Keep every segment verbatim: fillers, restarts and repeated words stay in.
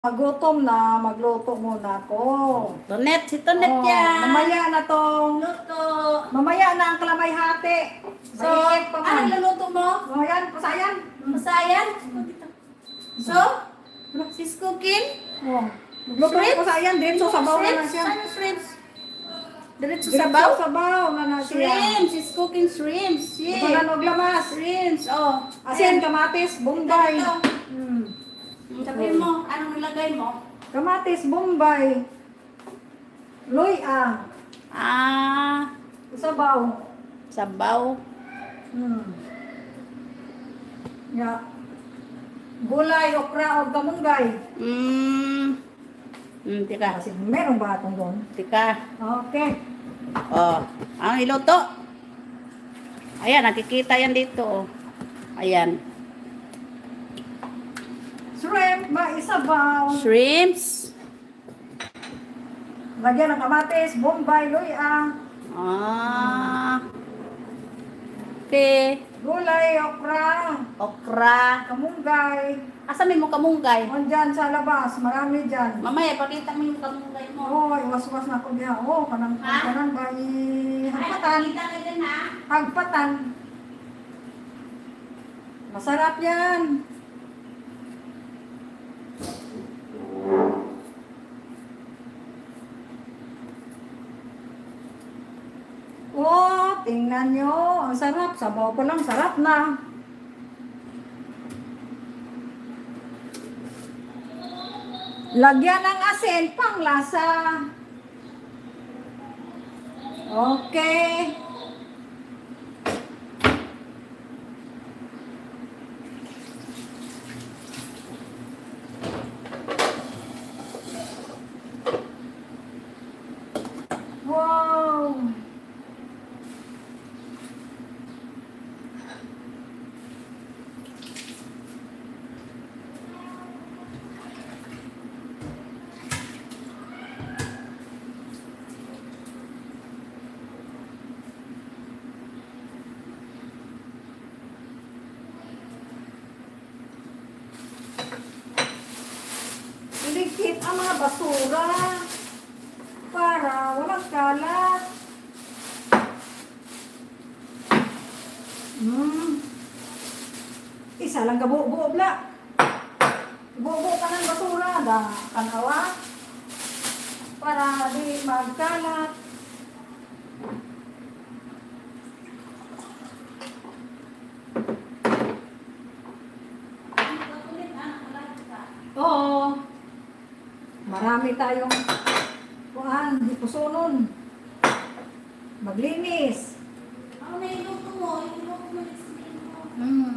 Magutom na, magluto muna ako. Tonet, si Tonet Oh, yan. mamaya na tong, Luto. mamaya na ang kalamay hati. So, Mainit pa man. ano luluto mo? Oh, yan, pasayan. Masayan? So, sis cooking? Oh, magluto Shrimps? ko pasayan, diretso sabaw na na Shrimps? siya. Ano shrimps? Diretso Diretso sabaw? sabaw na na siya. Shrimps, sis cooking shrimps. Ito Yeah. na naglamas. Shrimps, oh. Asin, kamatis, bombay. Ito. Hmm. Sabihin mo, anong nilagay mo? Kamatis, bombay. Luya. Ah, Sabaw. sabaw. Hmm. Ya. Gulay, okra, o kamunggay. Hmm. Hmm, tika. Kasi meron ba itong doon? Tika. Okay. Oh, ang iluto. Ayan, nakikita yan dito. Oh. Ayan. Shrimp, maisabaw. Shrimps. Lagyan ng kamatis, bombay, luya. Ah. Okay. Gulay, okra, Okra. kamunggay. Asan mo kamunggay? O dyan sa labas, marami dyan. Mamaya, pakita mo yung kamunggay mo. Oo, iwas-was na ko diha. Oo, kanang Ha? kanang ba Ay, hagpatan. nakikita ka dyan ha? Hagpatan. Masarap yan. Oh, tingnan nyo. Ang sarap. Sabaw pa lang, sarap na. Lagyan ng asin, pang lasa. Okay. Wow. Iligpit ang mga basura para walang kalat. Hmm. Isa lang kabuo-buo bla. Buo-buo ka ng basura, da kanawa. Para di magkalat. Oo. Marami tayong kuhan, pusonon. Maglinis. Ano na iluto mo? Iluto mo yung mo. Hmm.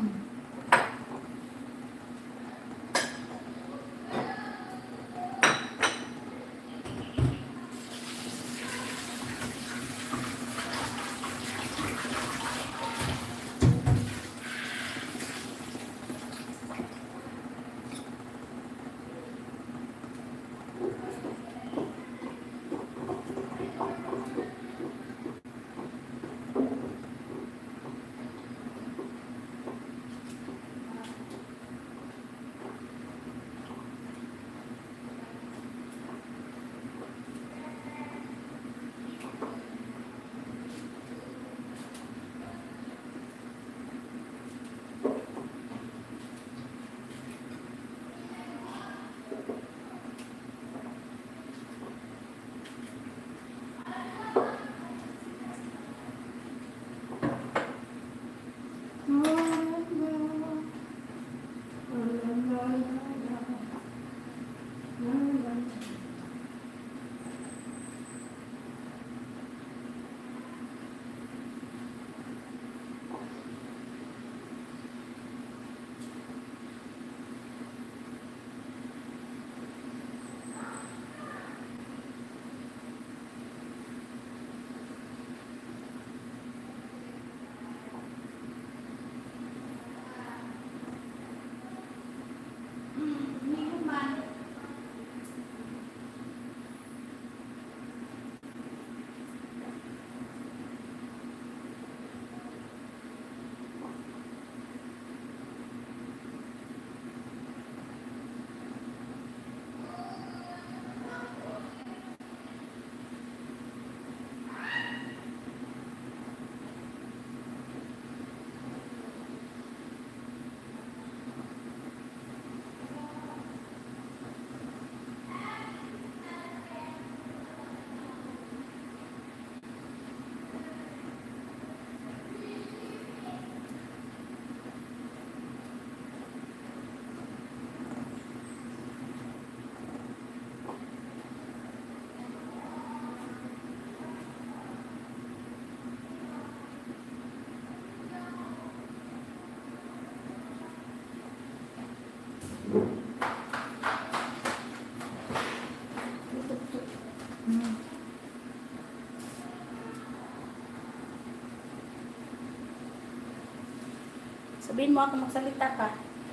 Sabihin mo ako magsalita ka.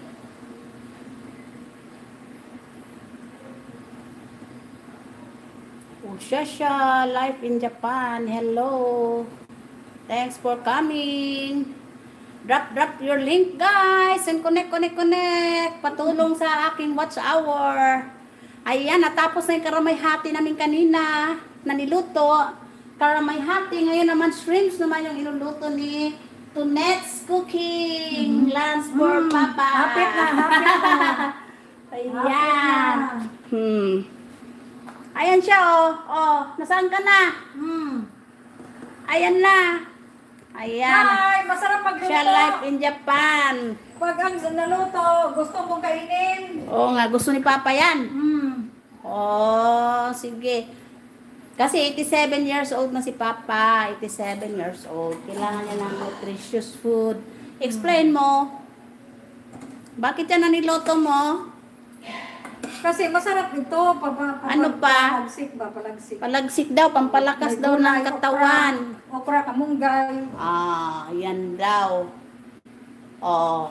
Ushasha, life in Japan. Hello. Thanks for coming. Drop, drop your link, guys. And connect, connect, connect. Patulong sa aking watch hour. Ayan, natapos na yung karamay-hati namin kanina na niluto. Karamay-hati. Ngayon naman, shrimps naman yung iluluto ni Tunet's Cooking. Lunch for Mm, Papa. hapit na, hapit na. Ayan. Hmm. Ayan siya, oh. Oh, nasaan ka na? Hmm. Ayan na. Ayan. Hi, masarap magluto. Siya live in Japan. Pag ang naluto, gusto mong kainin. Oo nga, gusto ni Papa yan. Hmm. Oh, sige. Kasi eighty-seven years old na si Papa. eighty-seven years old. Kailangan niya ng nutritious food. Explain mo. Bakit yan na niloto mo? Kasi masarap ito. Pa, pa, pa, Ano pa? Palagsik ba? Palagsik. Palagsik daw, pampalakas May daw ng gulay, katawan. Okra, okra kamunggay. Ah, yan daw. Oh.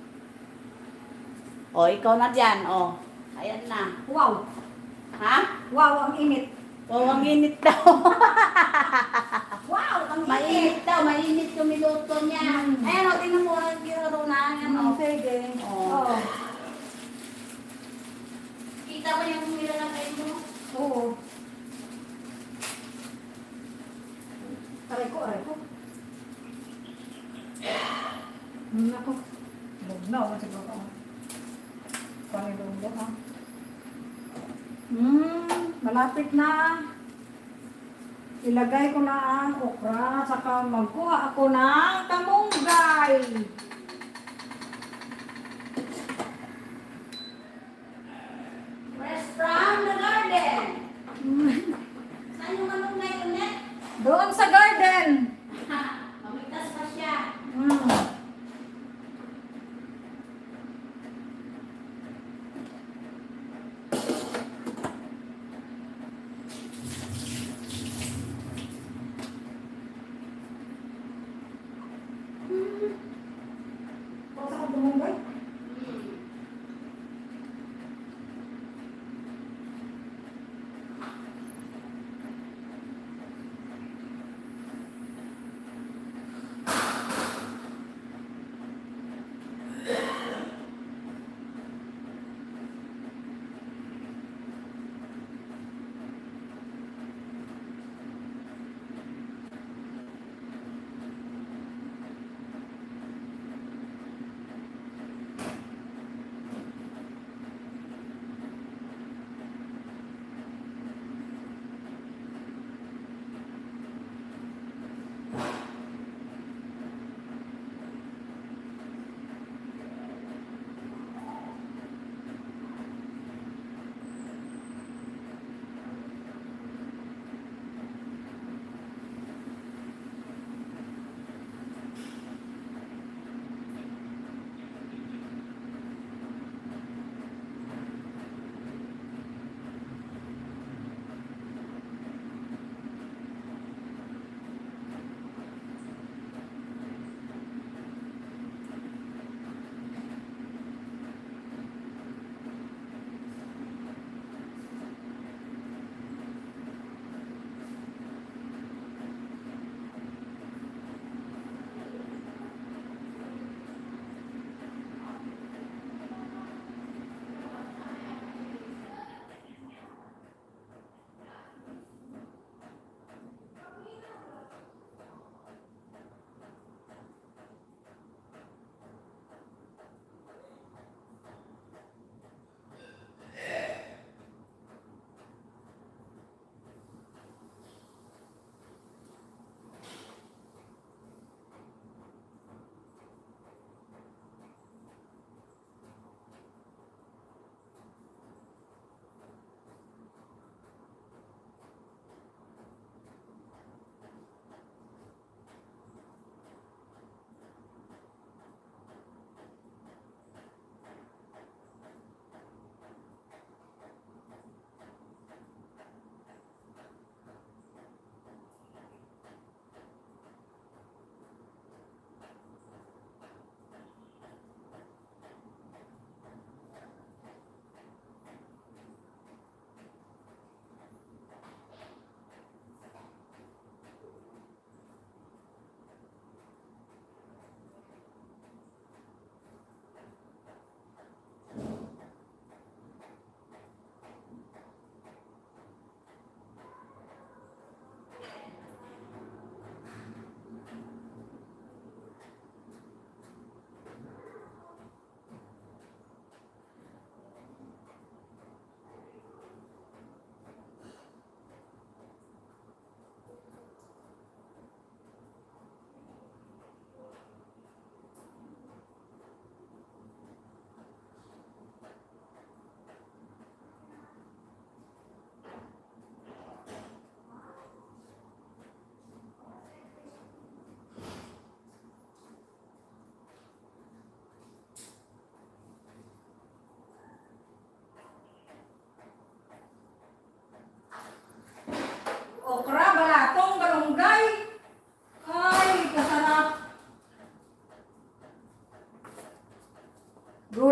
Oh, ikaw na dyan. Oh. Ayan na. Wow. Ha? Wow, ang init. Oh, ang init daw. Wow, ang init. Mainit daw, mainit yung niluto niya. Mm. Ayan, o, tingnan mo, ang ginuro na. Ayan, Ano? o. Sige. Oh. Oh. Kita mo yung nilalagay mo? Oo. Aray ko, aray ko. Hmm, ako. Bugnaw, kasi ba ako. Panilong doon, ha? Hmm, malapit na. Ilagay ko na ang okra, saka magkuha ako ng kamunggay. Fresh from the garden. Saan yung anong ngayon, Net? Doon sa garden. Mamitas pa siya. Hmm. Kung saan kamunggay?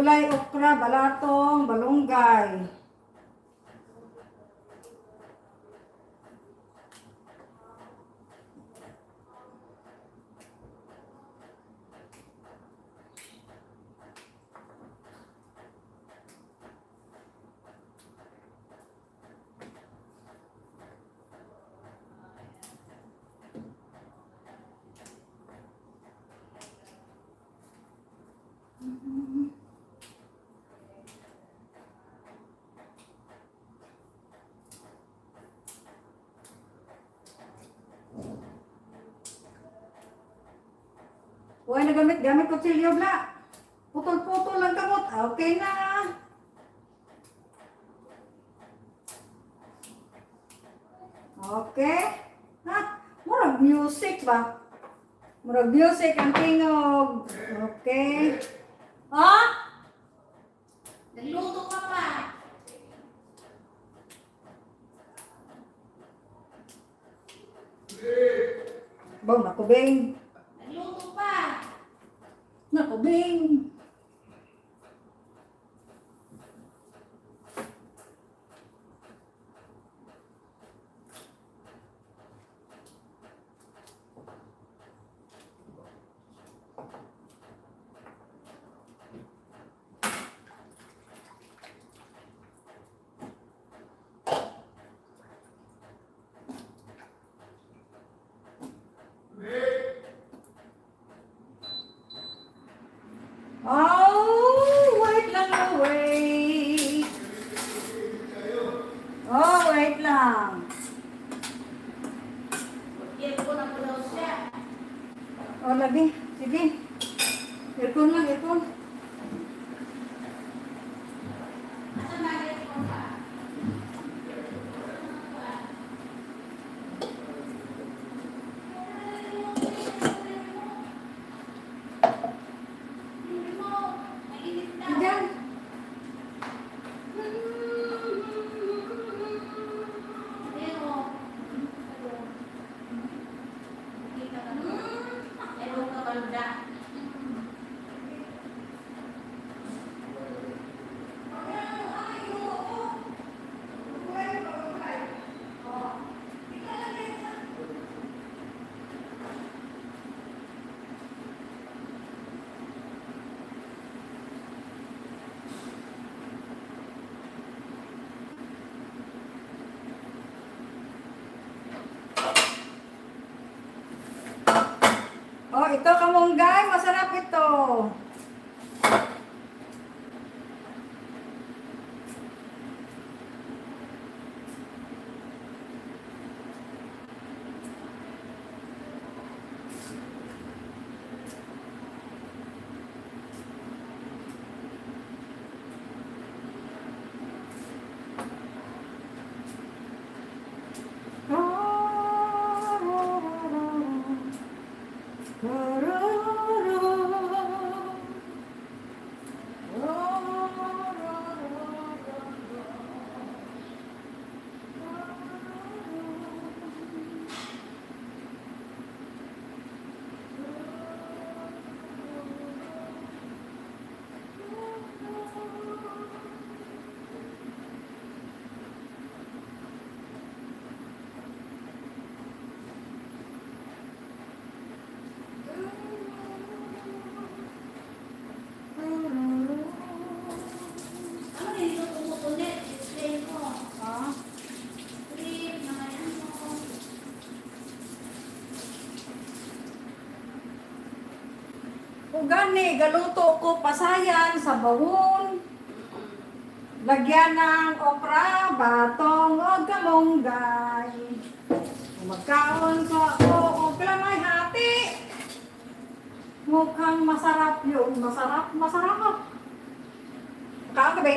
gulay, okra, balatong, balunggay. Huwag na gamit, gamit ko silyo bla. Putol-putol lang kamot. Okay na. Okay. Ha? Murag music ba? Murag music ang tingog. Okay. Ha? Nagluto ka pa. Bang, nakubing. Nagluto pa. Nakubing. Oh, wait lang, oh, wait. Oh, wait lang. Earphone ako daw siya. Oh, lagi. Sige. Earphone lang, earphone. Asa na earphone ka? Diyan. Oh, ito kamunggay. Masarap ito. Ano nito tumutulit? Explain ko. Ah, Cream, mga yan mo. kung gani, galuto ko pasayan sa bahon. Lagyan ng okra, batong, o galunggay. Magkaon ko ako, okra may hati. Mukhang masarap yun. Masarap, masarap. Kaon ka ba?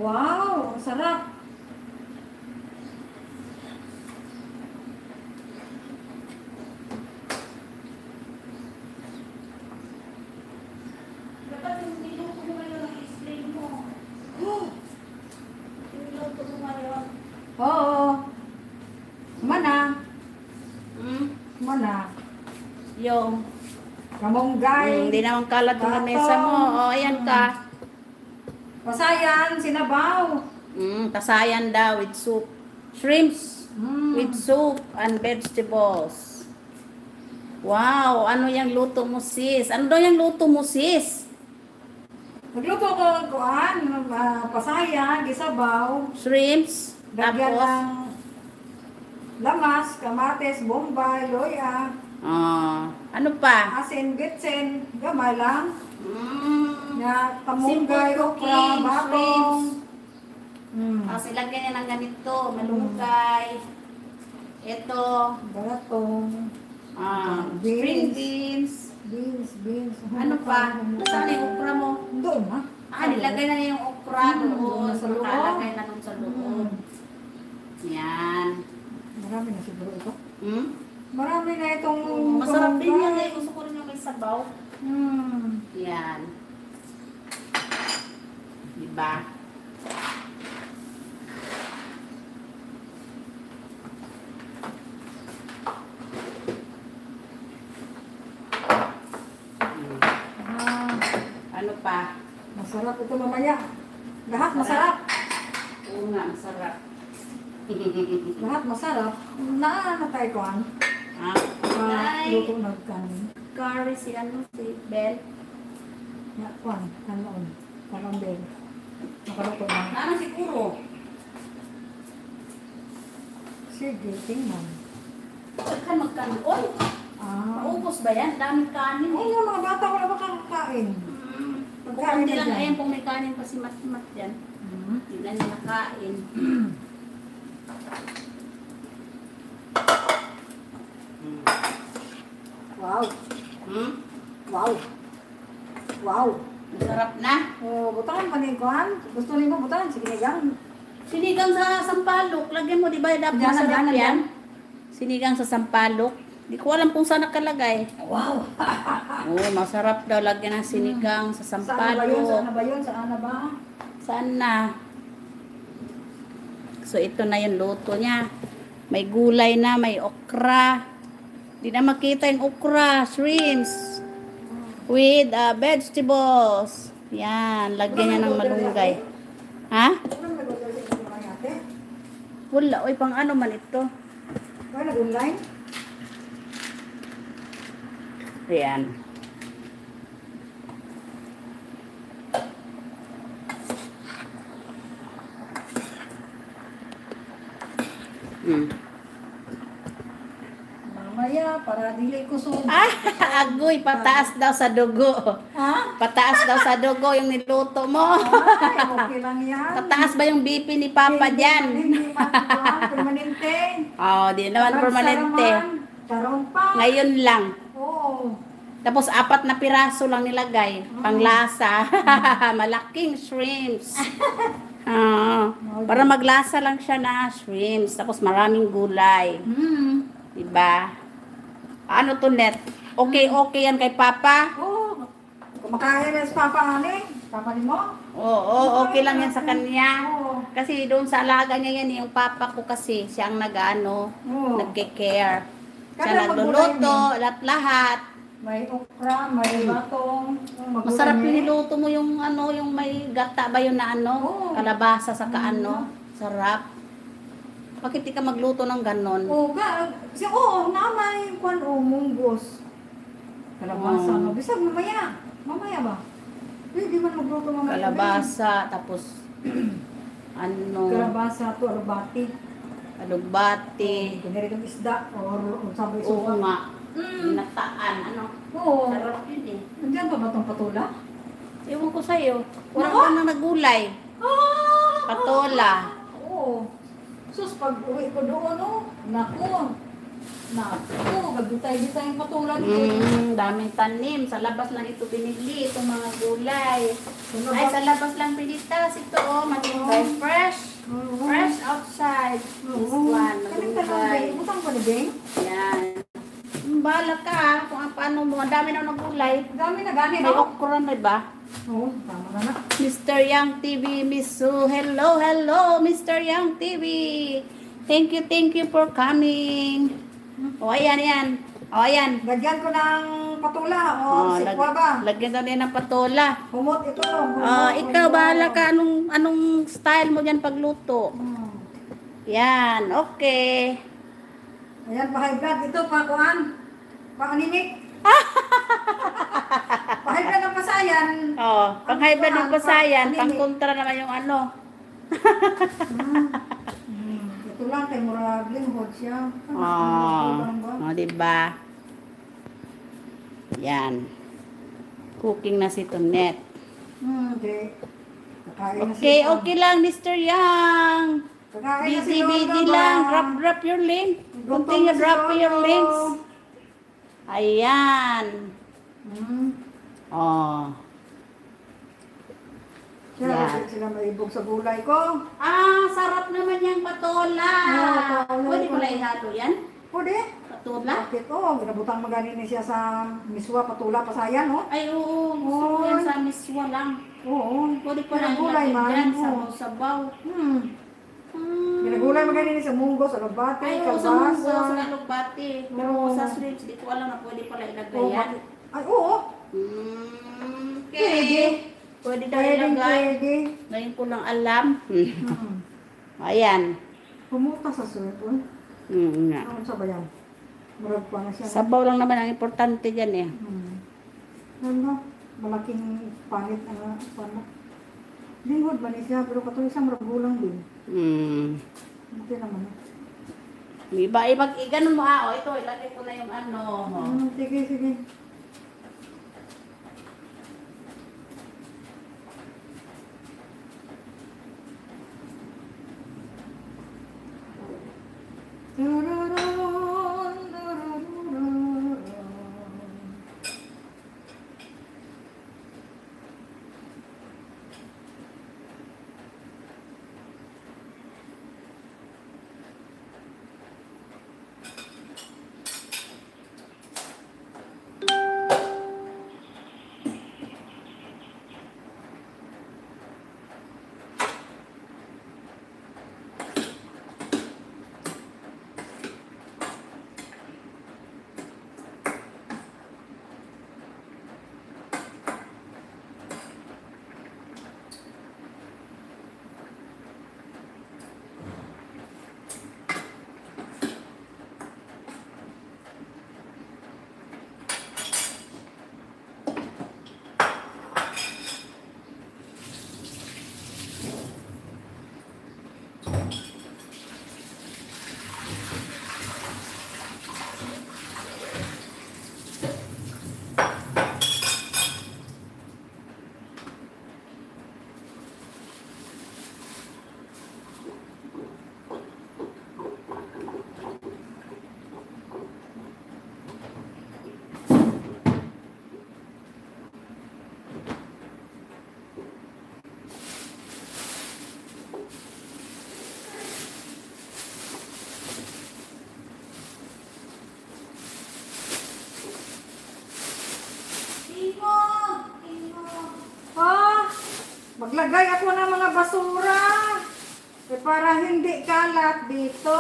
Wow, ang sarap. Dapat yung niluto mo ngayon ang explain mo. Yung niluto mo ngayon. Oo. Mana, Hmm? mana. Yung, Kamonggay. hindi naman kalat yung lamesa mo. O, ayan ka. Pasayan, sinabaw. Mm, kasayan daw with soup. Shrimps Mm. with soup and vegetables. Wow, ano yung luto mo sis? Ano daw yung luto mo sis? Nagluto ko ng kuan, uh, pasaya, gisabaw, Shrimps, lagyan tapos, ng lamas, kamates, bombay, loya, ah, ano pa? asin, bitsin, gamay lang. Mm, Ya, simple kamunggay, okra, cooking, batong. shrimps. Mm. Tapos ilagyan niya ng ganito, malunggay. Ito, Balatong, ah, Beans. spring beans. beans, beans. Ano pa? Saan yung okra mo? Doon, ha? Ah, nilagay na niya yung okra Mm, doon. doon na sa loob. Nakalagay na doon sa loob. Mm. Yan. Marami na siguro ito. Hmm? Marami na itong Masarap din yan. kamunggay. Eh. Gusto ko rin yung may sabaw. Hmm. Yan. Diba? Hmm. Ah, Ano pa? masarap ito mamaya. Lahat masarap. Oo nga, masarap. Lahat masarap. Naano tayo kuan? Ah, Ah, ay, luto ng kanin. curry si ano, si Bel. Ya, kuan, kanon. Kanon din. Nakaluto na. Ano siguro? Sige, tingnan. Saan magkano? Oy, Ah. maubos ba yan? Daming kanin Ay, eh. yung mga bata wala ba kakain? Mm. Pagkain Kunti na lang, dyan. ayan kung may kanin pa si Mat-Mat dyan. Hmm. Hindi na niya nakain. Wow. Hmm? Wow. Wow. Masarap na. Oh, butangan pa ni kuan. Gusto niyo butangan sige gang. Sinigang sa sampalok. Lagyan mo, di ba? Dapat Diyan, masarap diyan, yan. diyan. Sinigang sa sampalok. Di ko alam kung saan nakalagay. Wow. Oh, masarap daw lagyan ng sinigang sa Saan ba yun? Saan sampalok. ba yun? Saan na ba? Saan na? So, ito na yung luto niya. May gulay na, may okra. Di na makita yung okra, shrimps. With uh, vegetables. Yan, lagyan niya ng malunggay. Ha? Ano nag-order sa mga ate? Wala, oy, pang ano man ito. Kaya nag-online? Ayan. Hmm. Mamaya, para dili ko so. Ah, agoy, pataas daw sa dugo. Ha? Pataas daw sa dugo yung niluto mo. Ay, okay lang yan. Tataas ba yung B P ni Papa Hindi- dyan? Hindi man permanente. Oh, di naman permanente. Karoon pa. Ngayon lang. Oo. Tapos apat na piraso lang nilagay. Panglasa. Malaking shrimps. Oo. Para maglasa lang siya na shrimps. Tapos maraming gulay. Hmm. Diba? Ano to, Net? Okay, okay yan kay Papa? Oo. Kumakain na sa papa ani. Papa ni mo? Oo, okay lang yan sa kanya. Oo. Kasi doon sa alaga niya yan, yung papa ko kasi, siya ang nag-ano, Oo. nagke-care. Siya Kada nagluluto, lahat-lahat. May okra, may batong. magulay Masarap niya. yung niluto mo yung ano, yung may gata ba yun na ano, Oo. kalabasa sa kaano. Sarap. Bakit di ka magluto ng ganon? Oo, ga, si oo, namay kwan o munggos. Kalabasa, Oo. no. Bisag mamaya. Mamaya ba? Hindi man magluto mamaya. Kalabasa, tapos ano, Kalabasa to albati. alugbati. Kiniritong isda or or sabay Oo suka. nga. Mm. Nataan, ano. Oo. Sarap yun eh. Nandiyan pa ba itong patula? Ewan ko sa'yo. Wala Nako! ka nang nagulay. Ah! Patola. Oo. Sus, pag uwi ko doon, no? Naku. Naku, gagitay-gitay yung patulan ko. Mm, daming tanim. Sa labas lang ito binili, itong mga gulay. Ay, sa labas lang pinitas ito, oh. Matibay, fresh. Fresh outside. This one, Kanang tanong, malunggay. Beng. Utang ko ni Beng. Yan. Mm, Bahala ka, ah, kung ang paano mo. Ang dami na ng gulay. Ang dami na gani, May no? okra na ba? Oo, tama na na. mister Yang T V, Miss Sue. Hello, hello, mister Yang T V. Thank you, thank you for coming. O, ayan, ayan. O, ayan. Lagyan ko ng patula. O, Oh, sikwa lag- ba? lagyan daw niya ng patola. Humot ito. Humot, Ah, ikaw, humot. bahala ka. Anong, anong style mo dyan pagluto? Hmm. Yan, okay. Ayan, pa-high blood. Ito, pa-kuan. Pa-animik. Pa-high blood ng pasayan. Oh, pang high blood ng pasayan, Ano, pang ano, kontra naman yung ano. Hmm. Hmm. Ito lang, kay Murag Linghod siya. Oh, Ano ba? oh, diba? Yan. Cooking na si Tonet. Hmm, okay. Kakain na Okay, siya. okay lang, mister Yang. Kakain na Busy, si Lolo busy ba? lang. Drop, drop your link. Gutom Continue na si drop Lolo. your links. Ayan. Hmm. Oh. Siya, Yan. sila maibog sa gulay ko. Ah, sarap naman yung patola. Ah, patola. Pwede ko lang ihalo yan? Pwede. Patola? Bakit? Oo, ginabutang maganin ni siya sa miswa, patula, pasayan, no? Ay, oo. Gusto ko yan sa miswa lang. Oo. Pwede ko lang Ginagulay ilagay man. dyan. Oo. Sabaw-sabaw. Hmm. Hmm. Ginagulay maganin ni sa munggo, sa labate, Ay, oo, sa munggo, sa kalbasa. nalugbati. Pero Oo. sa shrimps, di ko alam na pwede pala ilagay Oo, yan. bakit? Ay, oo. Hmm, Pwede. okay. Pwede daw Pwede, ilagay. pwede. Ngayon ko lang alam. Hmm. Ayan. Pumuta sa suwepon. Hmm, nga. Ano sa bayan? Murag pa na siya. Sabaw lang naman ang importante dyan eh. Hmm. Ano? Malaking panit ang ano. Lingkod ba ni siya? Pero katuloy siya murag gulang din. Hmm. Buti naman. Iba, ibag, ganun mo ah. O, ito, ilagay ko na yung ano. Hmm, sige, sige. Timo! Timo! Ah, maglagay ako ng mga basura. Eh, para hindi kalat dito.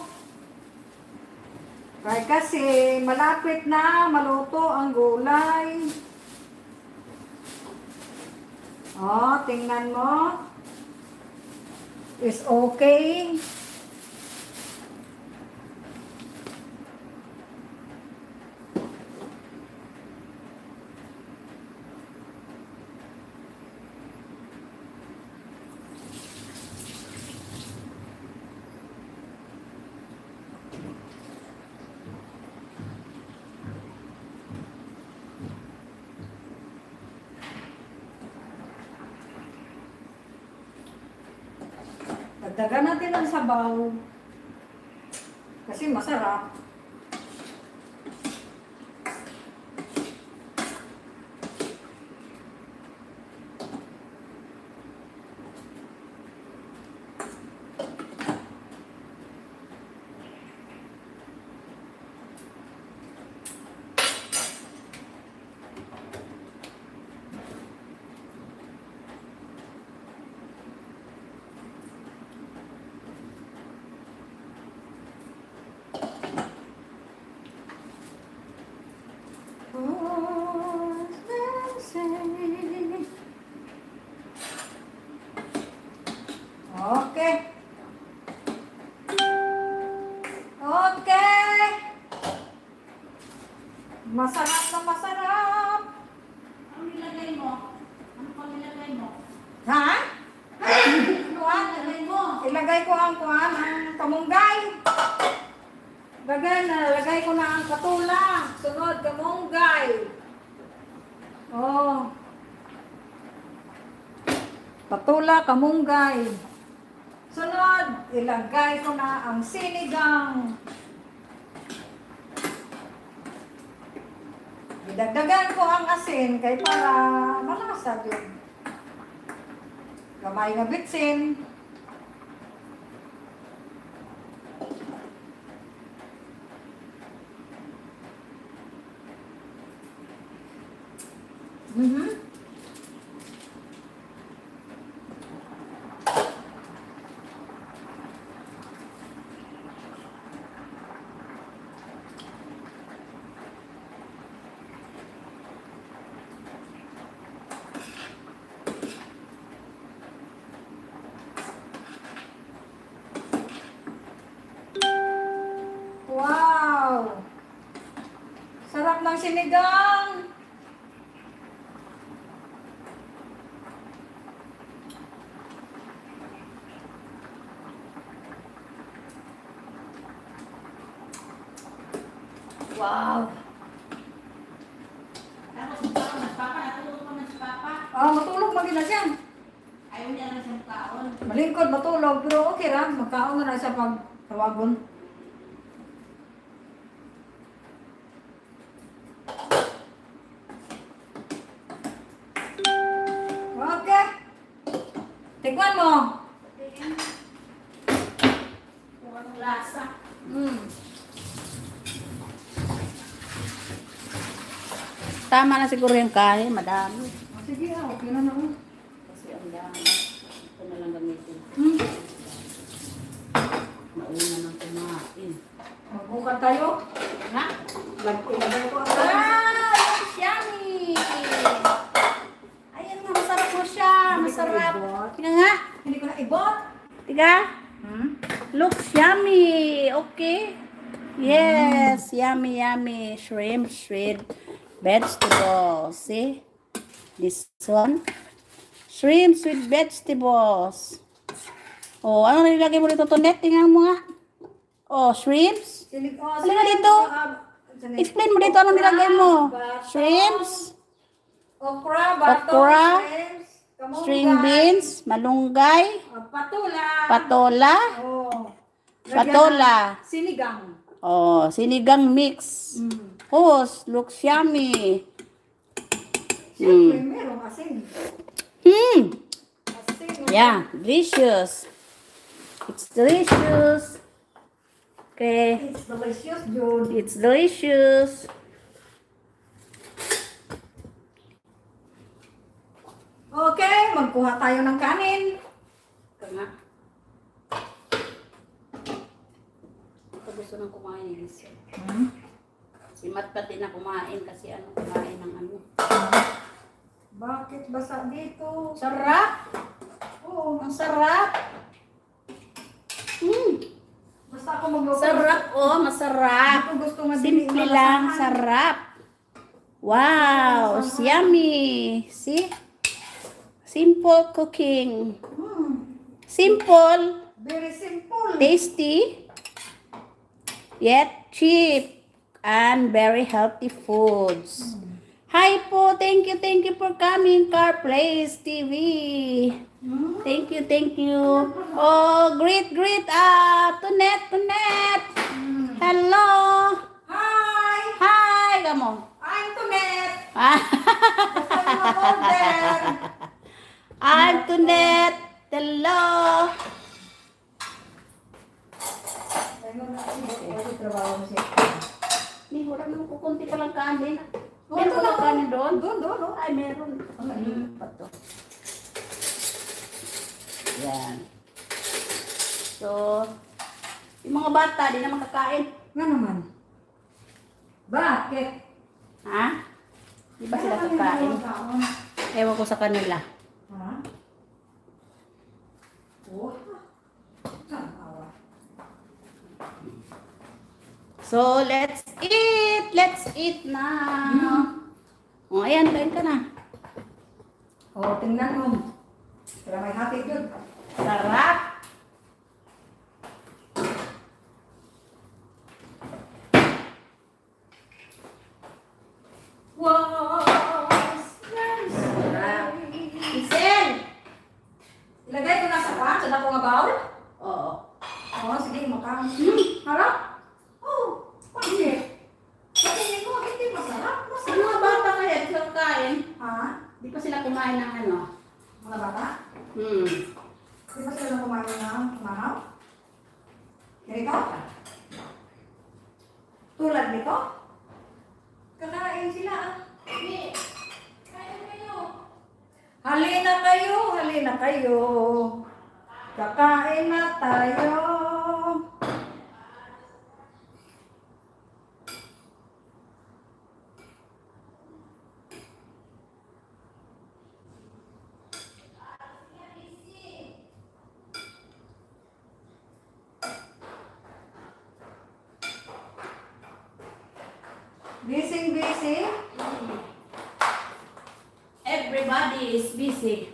Kaya kasi malapit na maluto ang gulay. Oh, tingnan mo. Is okay. Dagdagan natin ang sabaw. Kasi masarap. Lagay na, lagay ko na ang katula. Sunod, kamonggay. Oh. Patula, kamonggay. Sunod, ilagay ko na ang sinigang. Idagdagan ko ang asin kay para malasa yun. Gamay nga bitsin. Mhm. Wow! Sarap ng sinigang! Wow! Tapos magkaon na si Papa, natulog ko na si Papa. Ah, matulog magina siya. Ayaw niya na siyang kaon. Malingkod, matulog. Pero okay ra. Magkaon na na siya pag tawagon. Okay. Tikman mo. Kung anong lasa. Mm. Tama na siguro yung kanin, madami. Oh, sige, ah, okay na naman. Kasi ang dami. Ito na lang gamitin. Hmm. Mauna nang kumain. Magbukat tayo. Ha? Lagay ko ang Wow! Looks yummy! Ayan nga, masarap mo siya. Masarap. Tiga nga. Hindi ko na ibot. Tiga. Hmm? Looks yummy. Okay. Yes. Yummy, yummy. Shrimp, shrimp. Vegetables. See? This one. Shrimps with vegetables. Oh, ano nilagay mo dito, Tonet? Tingnan mo nga. Oh, shrimps. Sinig, oh, Halika dito. Explain mo dito anong nilagay mo. Shrimps, Okra, bato, Okra, shrimps, kamunggay, string beans, malunggay, ah, patula. patola, Oh. Lagyan Patola. ng Sinigang. oh, sinigang mix. Mm. Oh, looks yummy. Siyempre, merong asin. Hmm. Asin. Yeah, delicious. It's delicious. Okay, It's delicious, Jude. it's delicious. Okay, magkuha tayo ng kanin. Ito nga. Ito gusto nang kumain ni Lisa. Hmm? Si Matt pati na kumain kasi ano kumain ng ano. Bakit basa dito? Sarap! Oo, Ang sarap! Mm. basta ako magluto. Sarap oh, masarap. Ako gusto nga Simple dili lang, malasahan. sarap. Wow, it's yummy. See? Simple cooking. Hmm, Simple, very simple. tasty, yet cheap, and very healthy foods. Hi po, thank you, thank you for coming, Car Place T V. Hmm? Thank you, thank you. Oh, great, great. Ah, Tunet, Tunet. Hmm. Hello. Hi! Hi, kamo. I'm Tunet. Ah, Gusto mo mag-order? I'm Tunet. Hello. Ayun na, ay, trabaho mo siya. Ni, wala naman kukunti pa lang kanin. Oh, Meron doon ba ako. kanin doon? Doon, doon, doon. Ay, meron. Ang Hmm, pa to. Yan. So, yung mga bata, di na makakain. Nga naman. Bakit? Ha? Di ba sila kakain? Ewan ko sa kanila. Ha? Oh. Tanawa. So, let's eat! Let's eat now! O, ayan, kain ka na. Oh, tingnan mo. Kaya may hati yun. Sarap! Di pa sila kumain ng ano? Mga bata? Hmm. Di ba sila kumain ng mahal? Ganito? Tulad nito? Kakain sila ah. Hindi. Kaya kayo. Halina kayo, halina kayo. Kakain na tayo. Busy, busy. Everybody is busy.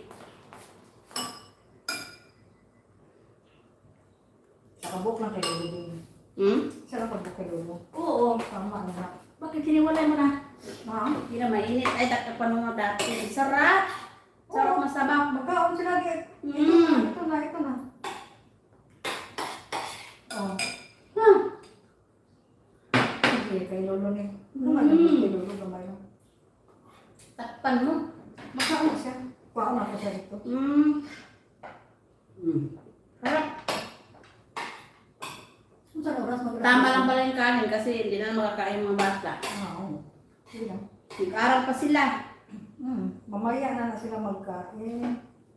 Sa kabuk lang kay Lulu. Hmm? Sa kabuk kay Lulu. Oo. Tama na. Bakit siniwalay mo na? Ma'am? Hindi na mainit. Ay, dapat pa nung dati. Sarap! Sarap masabang. Magkaon sila lagi. Ito Mm. na, ito na, ito na. Oh. Huh. Sige, kay Lolo ni. Mm. Ano mm. Kay Lolo gamay mo. Takpan mo. Makaon siya. Kuwaon ako siya dito. Hmm. Hmm. Sarap. Kung saan oras mag- Tama lang pala yung kanin kasi hindi na makakain yung mga bata. Ah, oo. Sige lang. Nag-aral pa sila. Hmm. Mamaya na na sila magkain.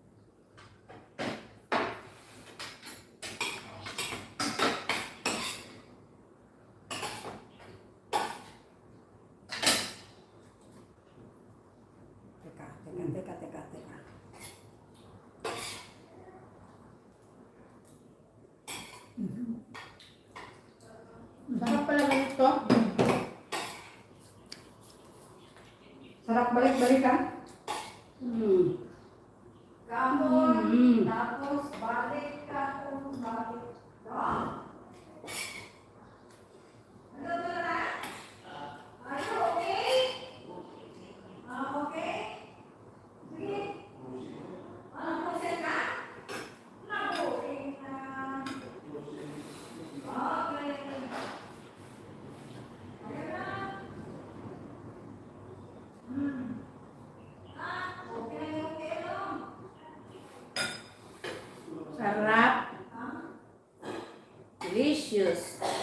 Teka, teka, teka, teka, teka. Sarap pala ganito. Sarap balik-balikan. Hmm. Kahon, Mm. tapos balik, kahon, balik. Ah. Ano ba na? Are you okay? Ah, okay? Sige. Ano po siya ka? Nabuhin na. Okay. Okay na? Hmm. Ah, okay, okay lang. Sarap. Delicious.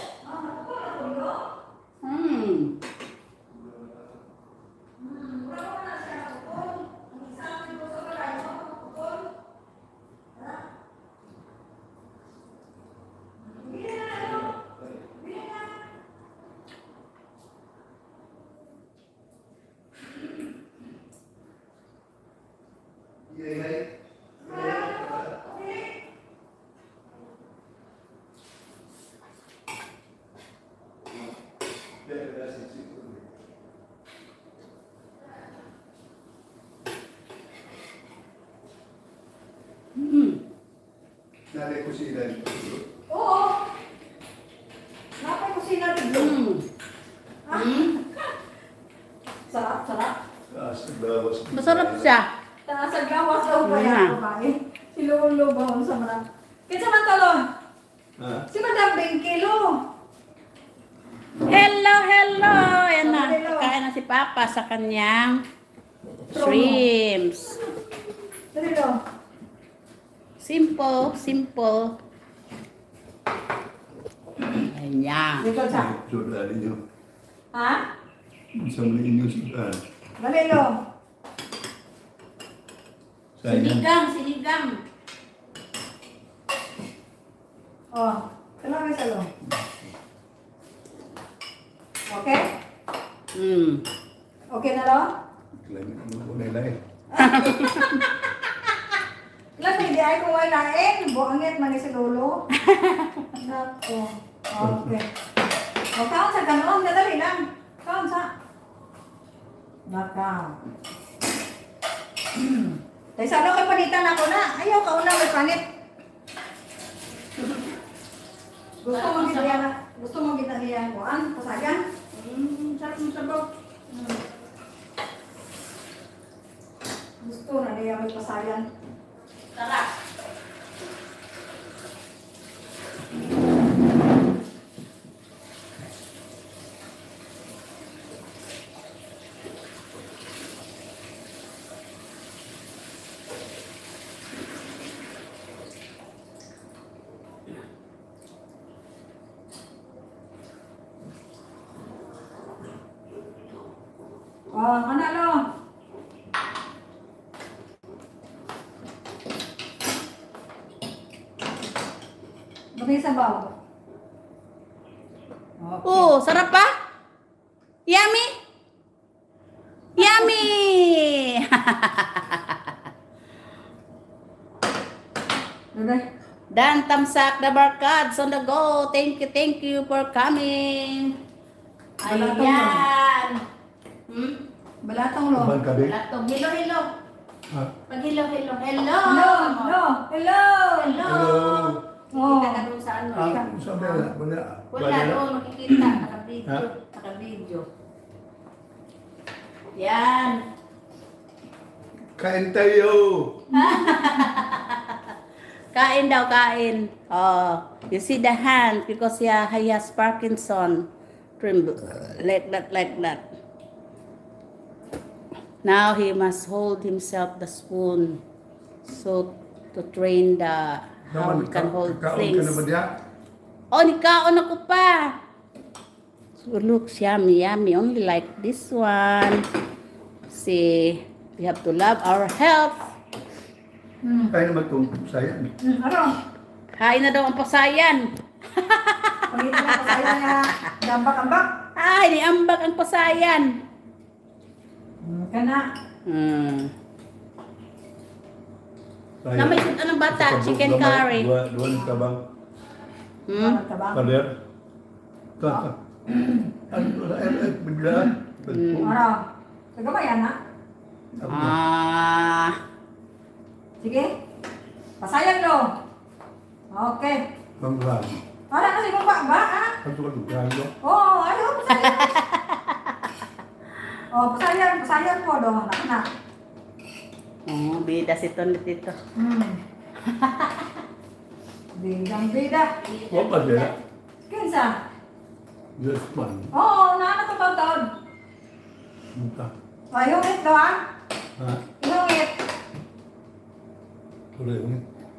Hmm. Hmm. Nade kusina dito. Oo. Napay ko sila dito. Hmm. Hmm. Sarap, sarap. Ah, sa bawas. Masarap siya. Taas sa gawas daw pa Mm. yan, babae. Si Lolo ba sa mga... Kinsa man talon? Ha? Si Madam Bengkilo. Hello, hello! Ayan na. Hello. Kain na si Papa sa kanyang shrimps. Lolo. Simple, simple. Ayan. Dito sa... Sudah ninyo. Ha? Sa mga inyo sudah. Balilo. Sayang. Sinigang, sinigang. Oh, kailangan sa lo. Okay? Hmm. Okay na lo? Kailangan ano ko na ilay. Lang, hindi ay kung may lain. Buangit man ni si Lolo. Nako. Okay. O, kaon sa ganoon. Nadali lang. Kaon sa. Nakaw. Tay sa ano kay panitan ako na. Ayaw ka una may panit. Gusto mo gitalian na. Gusto mo gitalian ko. An, pasagan. Hmm, sarap mo sabaw. Hmm. Gusto na niya may pasagan. Sarap. May sabaw. Okay. Oh, sarap pa? Yummy? Yummy! Bebe. Dan Tamsak, the barkads on the go. Thank you, thank you for coming. Balatong Ayan. Hmm? Balatong lo. Abang kabe. Latong. Hello, hello. Ha? Pag hello, hello, hello. Hello, hello, hello. Hello. Hello. Makikita ka doon sa ano. Ah, sabi na, wala. Wala doon, makikita. Naka-video. Ha? Naka-video. Yan. Kain tayo. Kain daw, kain. Oh, you see the hand because yeah, he has Parkinson. Tremble. Like that, like that. Now he must hold himself the spoon. So to train the how he can hold Kaon ka things. na ba diya? Oh, nikaon ako pa. So looks yummy, yummy. Only like this one. See, we have to love our health. Hmm. Kain naman itong sayan. Hmm, ano? Kain na daw ang pasayan. Pagkita na pa sa'yo nga. Gambak-ambak. Ay, niambag ang pasayan. Hmm, kana. Hmm. Sayan. Na may sudan ng bata, Sa chicken kabog, curry. Dua, dua ng tabang. Hmm? Ano tabang? Paler. Ka. Ano na ay ay bigla. Bagpo. Ano? Sagamayan na. Ah. Sige. Pasayang lo. Okay. Pangran. Para kasi mo ba ba ha? Ang tukad ng gano. Oo, ayaw, pasayang. Oh, pasayang, pasayang po do, anak na. Oh, bida si Ton dito. Hmm. Bidang bida. Wa pa siya. Kinsa? Just man. Oo, naana to taon. Muka. Ayaw it do ah. Ha? Ayaw it. Tuloy ulit.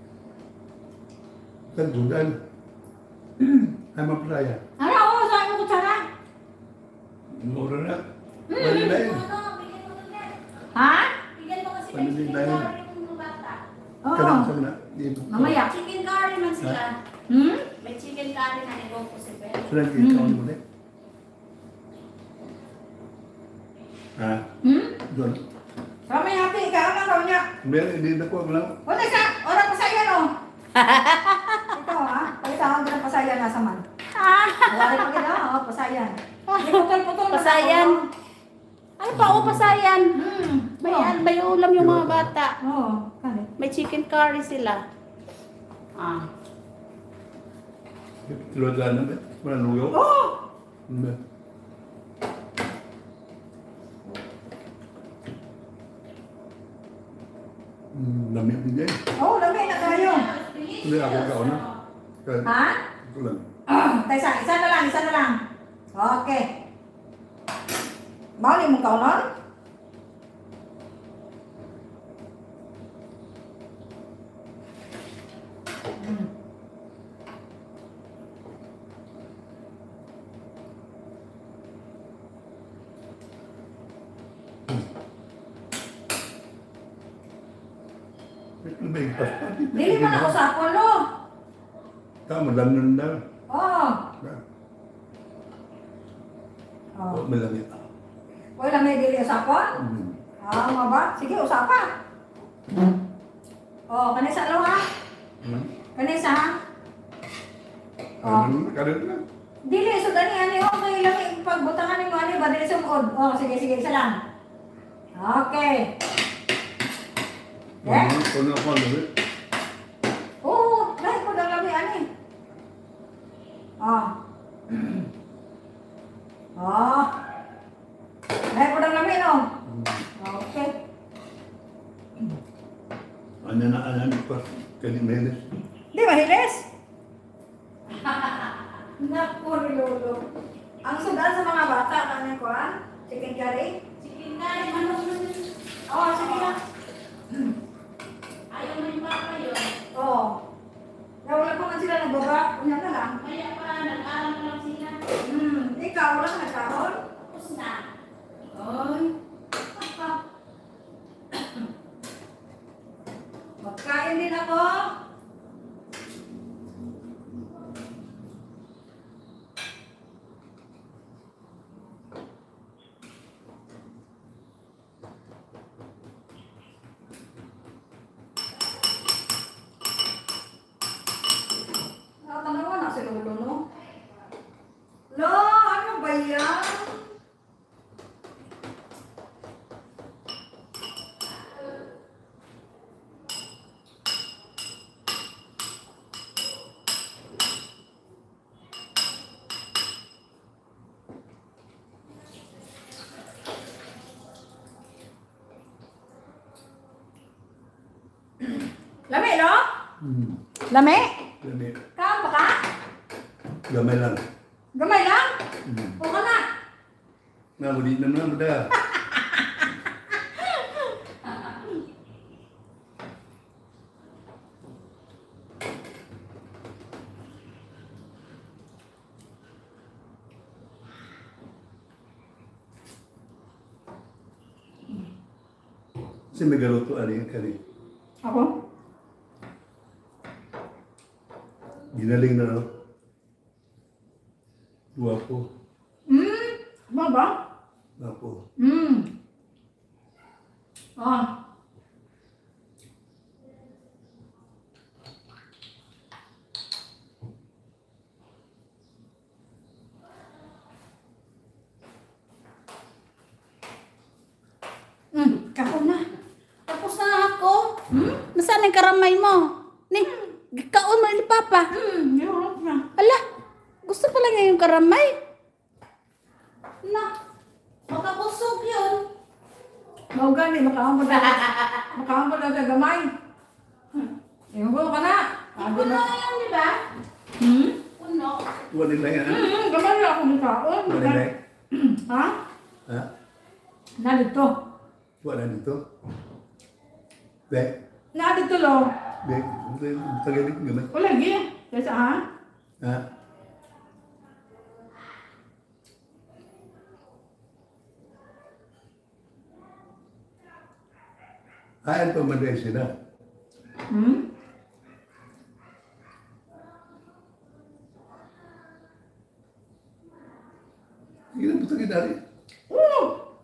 Kan sudan. Ay mapasaya. Ano, oo, sa iyo kutsara. Mura na. Pwede na yun. Ano, bigyan mo na yan. Ha? Bigyan mo kasi ng Pwede chicken na yun. curry yung mga bata. Oo. Kanang sa na. Mamaya. Chicken curry man sila. Hmm? May chicken curry na ibang ko si Ben. Sila ikaw mo ulit. Ha? Hmm? Doon. Kami hati ka, ano raw niya? Meron, hindi na ko lang. Wala sa, orang pasayan o. Ito ha, palitaan ko ng pasayan nasa man. Wala rin pagkita, o, pasayan. May putol-putol na Pasayan. ako. Ano pa, oh, pasayan. Hmm. May, may ulam yung mga bata. Oo, kani. May chicken curry sila. Ah. Tulad lang naman. Wala lugaw. Oo! Hindi. Hmm, dami din yan. Oo, lamay na tayo. Hindi ako kaon na. Kaya, Ha? ito lang. Tayo isa, isa na lang, isa na lang. Okay. Bawali mong kaunon? Hmm. Ito ba yung pasta? Dili man ako sa Apollo. Tama, lang na. Oo. Oh. Oh, malami. Wala may dili usapon? Hmm. Ah, mga ba? Sige, usapa. Oh, kanisa lo ha? Hmm. Kanisa ha? Ano, karin lang. Dili, so gani, ano yung may lang pagbutangan ng ano ba? Dili sumod. Oh, sige, sige, isa lang. Okay. Yeah? Ano, kung ako ano, eh. Oo, dahil ko lang lami, ano eh. Oh. Oh. Dahil ko lang lami, no? Okay. Ano na, ano na, pa. Kalimeles. Di ba, Hiles? Naku, ni Lolo. Ang sudan sa mga bata, kanya ko ah? Chicken curry? Chicken curry, manok na yun. Oo, oh, sige na. Ayaw mo yung bata yun. Oo. Oh. Wala pa man sila nagbaba. Kunya na lang. Kaya pa, nag-aral na lang sila. Hmm, ikaw, wala ka nagkahon? Tapos na. Ay. Magkain din ako. Lami, no? Hmm. Lami? Lami. Kaon pa ka? Gamay lang. Gamay lang? Hmm. O ka na? Nga, muli na naman da. Si may galuto ano yun kani. Ako? Ginaling na no. Guwapo. Hmm? Ba ba? Guwapo. Hmm. Ah. Hmm, kaon na. Tapos na ako. Hmm? Nasaan ang karamay mo? Ni, kaon mo ni Papa. Hmm, yun na. Ala, gusto pala niya yung karamay. Na, makabusog yun. Mau gani, makaon pa daw. Makaon pa daw sa gamay. Yung ko ka na. Sabi Puno na. yan, di ba? Hmm? Puno. Wala na yan. Hmm, gamay na ako ni kaon. Wala na. Ha? Ha? Na dito. Wala dito. Be. Na dito lo. Be. Tagalig gamay. O lagi. Kasi ha? Ha? Ayan pa maday sila. Hmm? Hindi na puto kinari. Oo.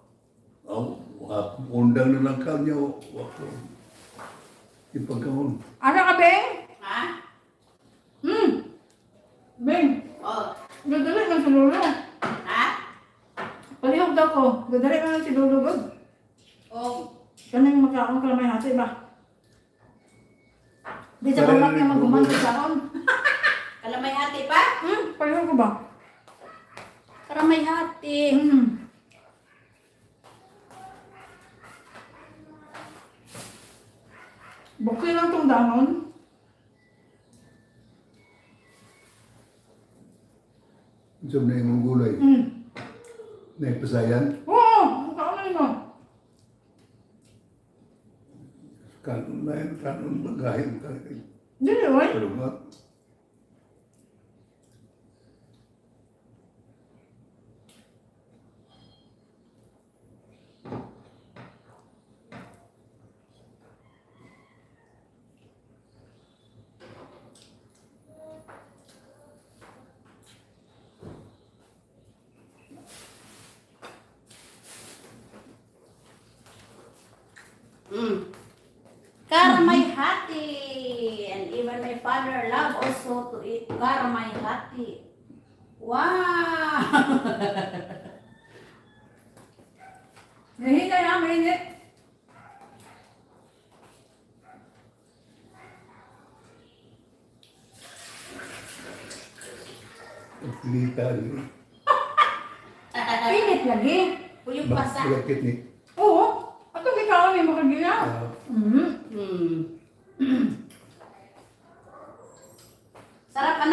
Oh, undang na lang kanya. Wako. Ipagkaon. Ano ka, Beng? Ha? Hmm. Beng. Oh. Gadali na si Lolo. Ha? Palihog daw ko. Gadali na si Lolo. God. Oh. Kanang magkaon ka may hati ba? Di sa kamat niya maguman sa kaon. Kalamay hati pa? Hmm, palihog ko ba? Karamay hati. Hmm. Bukli lang tong dahon. Isip na yung gulay. Hmm. Na ipasayan. Oo, kaon na yun. Kanon na yun. Kanon bagahin. Dili, oy. Pero nga. Mm. Karamay hati. And even my father love also to eat karamay hati. Wow! Nahinay na, mainit. Pilita. Init lagi. Puyog Bak- pasa. Bakit ni? Oo. Ato gikaon may makaginaw. Ah, Hmm. Hmm. Sarap ano?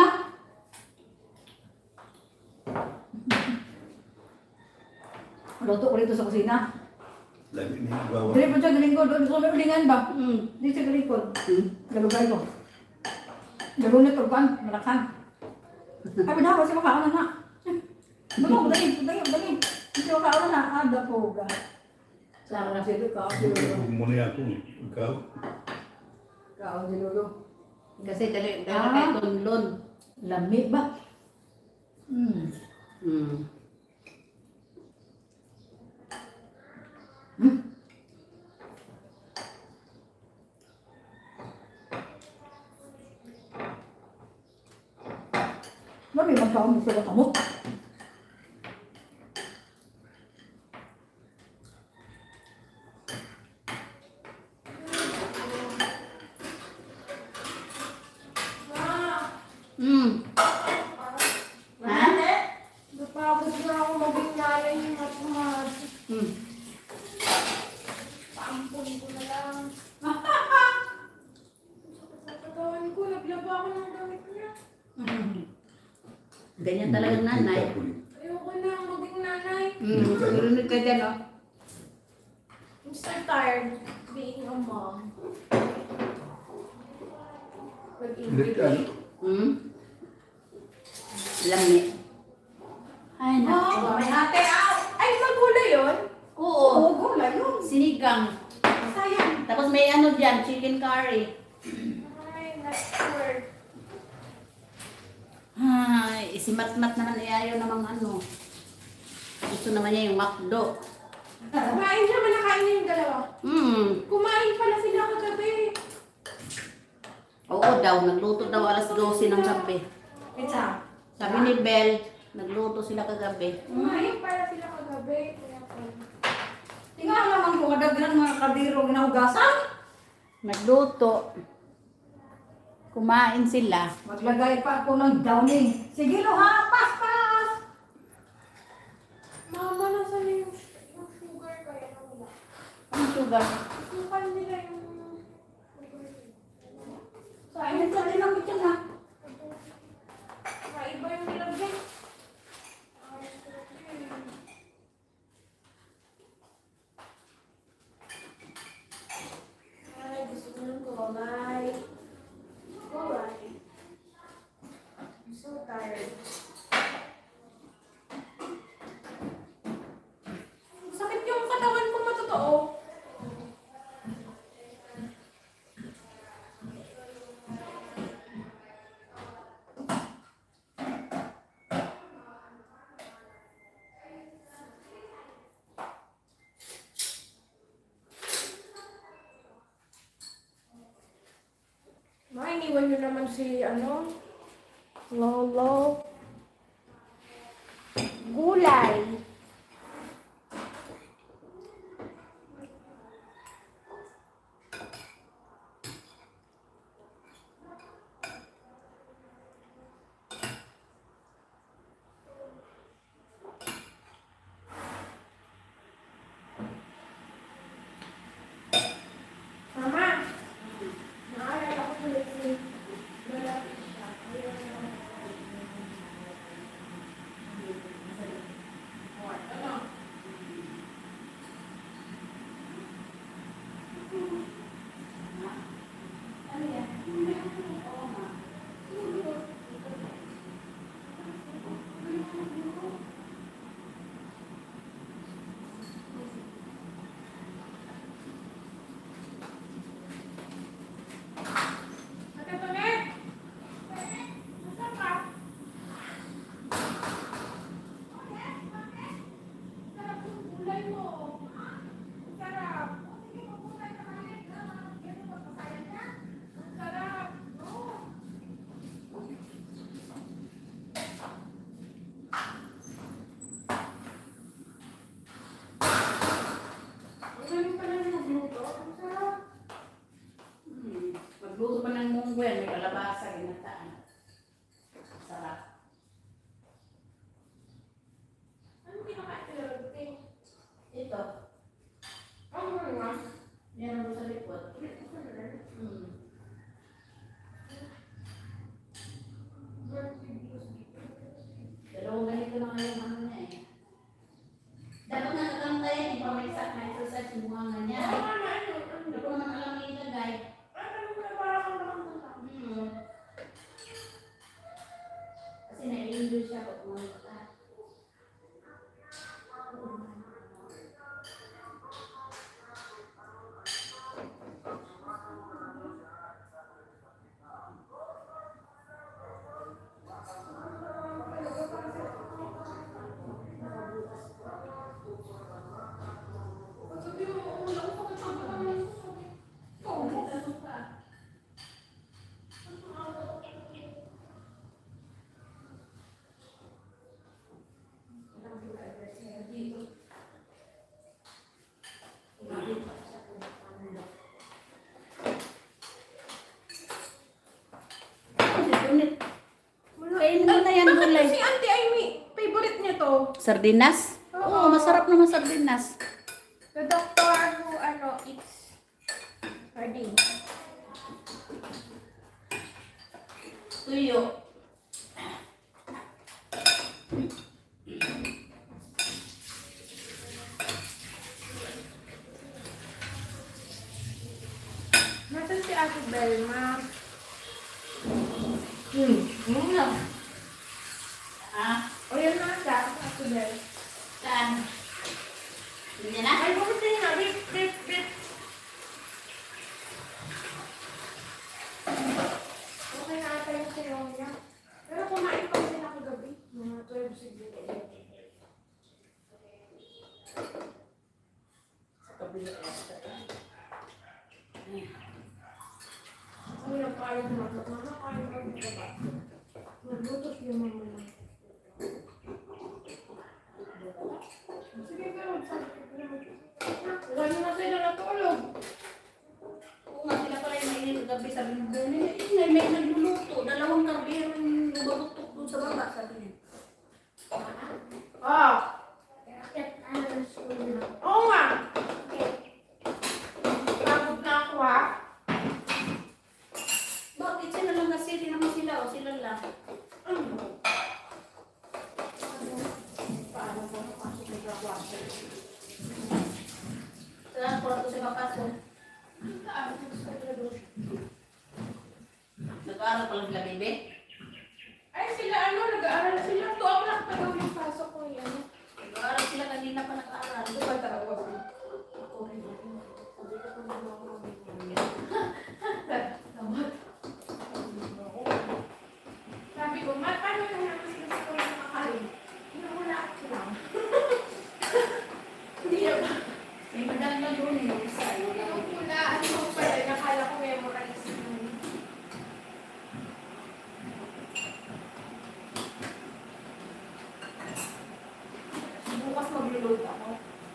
Luto ko dito sa kusina. lagi ni bawa. Dili po siya galingkod. Doon sa may ulingan ba? Hmm. Di siya galingkod. Hmm. Galugay ko. Galunit ko kan. Malakan. Sabi na ako siya makaon na. Ano, dali, dali, dali. Hindi siya makaon na. Ada po ga. Sama na siya doon. Kaon si Lolo. Muna ako. Ikaw. Kaon si Lolo. Kasi dali, dali Ah. kay tunlon. Lami ba? Hmm. Hmm. Lami magkaon mo sa kamot. Hmm. Wala. Napagod na ako magbinyalan yung matumas. Hmm. Pampun ko na lang. Ganyan talagang nanay. Ayoko na maging nanay. Hmm, narinig ka dyan, oh. I'm so tired being a mom. Mag-ingay. Hmm? Lami. Ay, Oh, naku. may ate out. Ay, magulay yun? Oo. Oo, gulay yun. Sinigang. Sayang. Tapos may ano dyan, chicken curry. Ay, that's word. Ay, si Mat-Mat naman ay ayaw namang ano. Gusto naman niya yung McDo. Kumain siya, manakain niya yung dalawa. Hmm. Kumain pala sila kagabi. Oo daw, nagluto daw alas dose ng gabi. Pizza. Sabi ni Belle, nagluto sila kagabi. Kumain pala sila kagabi. Kaya pala. Tingnan naman kung kadaghan mga kadiro ginahugasan. Nagluto. Kumain sila. Maglagay pa ako ng downing. Sige lo ha, pas pas. Mama, nasa na yung, yung sugar kaya na wala. Ang sugar. Sukan nila yung sugar. Sa init sa din ang kitchen ha. Maiba yung nilagay. Ay, gusto ko ng gulay. Gulay. I'm so tired. Sakit yung katawan ko, matotoo. Ma, iniwan nyo naman si, ano, Lolo. Gulay. Mama, naalala ko tuloy si Lola Tisha. Ate Tonet! Nasaan ka? Sarap yung gulay mo. Sarap. Sarap. Ang galing pala niya magluto. Ang sarap. Hmm. Magluto pa ng mungguel, may kalabasa, ginataan. Sarap. Ano kinakain nila Ruting? Ito. Ang mga. Meron doon sa likod. Hmm. Dalawang ganito na ngayon ano niya eh. Dapat nakakanta yan eh, pamagsak na exercise yung buhanga niya. Ano, ano, ano? Hindi ko naman alam yung ilagay. Ano, ano, para kang nakakanta. Hmm. Kasi na-enjoy siya pag kumanta. Sabi mo, wala ko sakit sa katawan. Kainin mo na yan, Bakit gulay. si Auntie Amy, favorite niya to? Sardinas? Oo. Oo, masarap naman sardinas. The doctor who, ano, eats sardines. Tuyo. Ate Belma. Hmm, yun lang. Ah, O yun na siya, Ate Bel. saan? Hindi na? Ay, bakit din na? Rip, rip, rip. Okay na ata yung sayaw niya. Pero kumain pa sila kagabi. Mga twelve siguro. Ang nagkain na ako. Mama, kain ka dito ba? Naglutos yung mama na. Sige, pero sabi ko naman. Wala na sila natulog. Oo nga, sila pala yung mainit gabi, sabi mo, may may nagluluto, dalawang karbero yung nabalutok doon sa baba, sabi niya. Ah! Oo nga! Pagod na ako ha. Bakit sila lang kasi, di naman sila, o sila lang. Paano ko napasok may kakwaso? Saan ko ito sa kapasok? Nag-aaral pa lang sila, baby? Ay, sila ano, nag-aaral sila. two o'clock pa daw yung pasok ko yan. Nag-aaral sila, kanina pa nag-aaral. Ito ba tawag ko? Ako rin. Sabi ko kung ano ako. Tawag. Sabi ko, ma, paano na naman sila sa kulang makakain? Hinahula at sila. Hindi na ba? May madami na doon eh, isa. Hinahula at mo pala. Nakala ko memorize. Bukas mag-reload ako.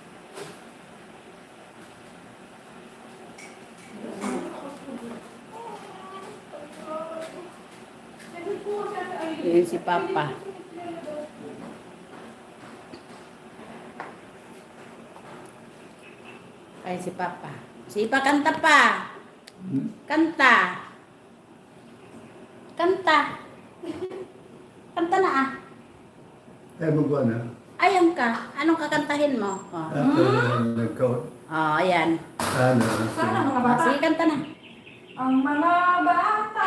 Yun si Papa. Ay, si Papa. Si Ipa, kanta pa. Hmm? Kanta. Kanta. Kanta na ah. Eh, magwa na. Ayun ka. Anong kakantahin mo? Oh, Ako nagkaon. oh ayan. Sana. Sana mga bata. Sige, kanta na. Ang mga bata.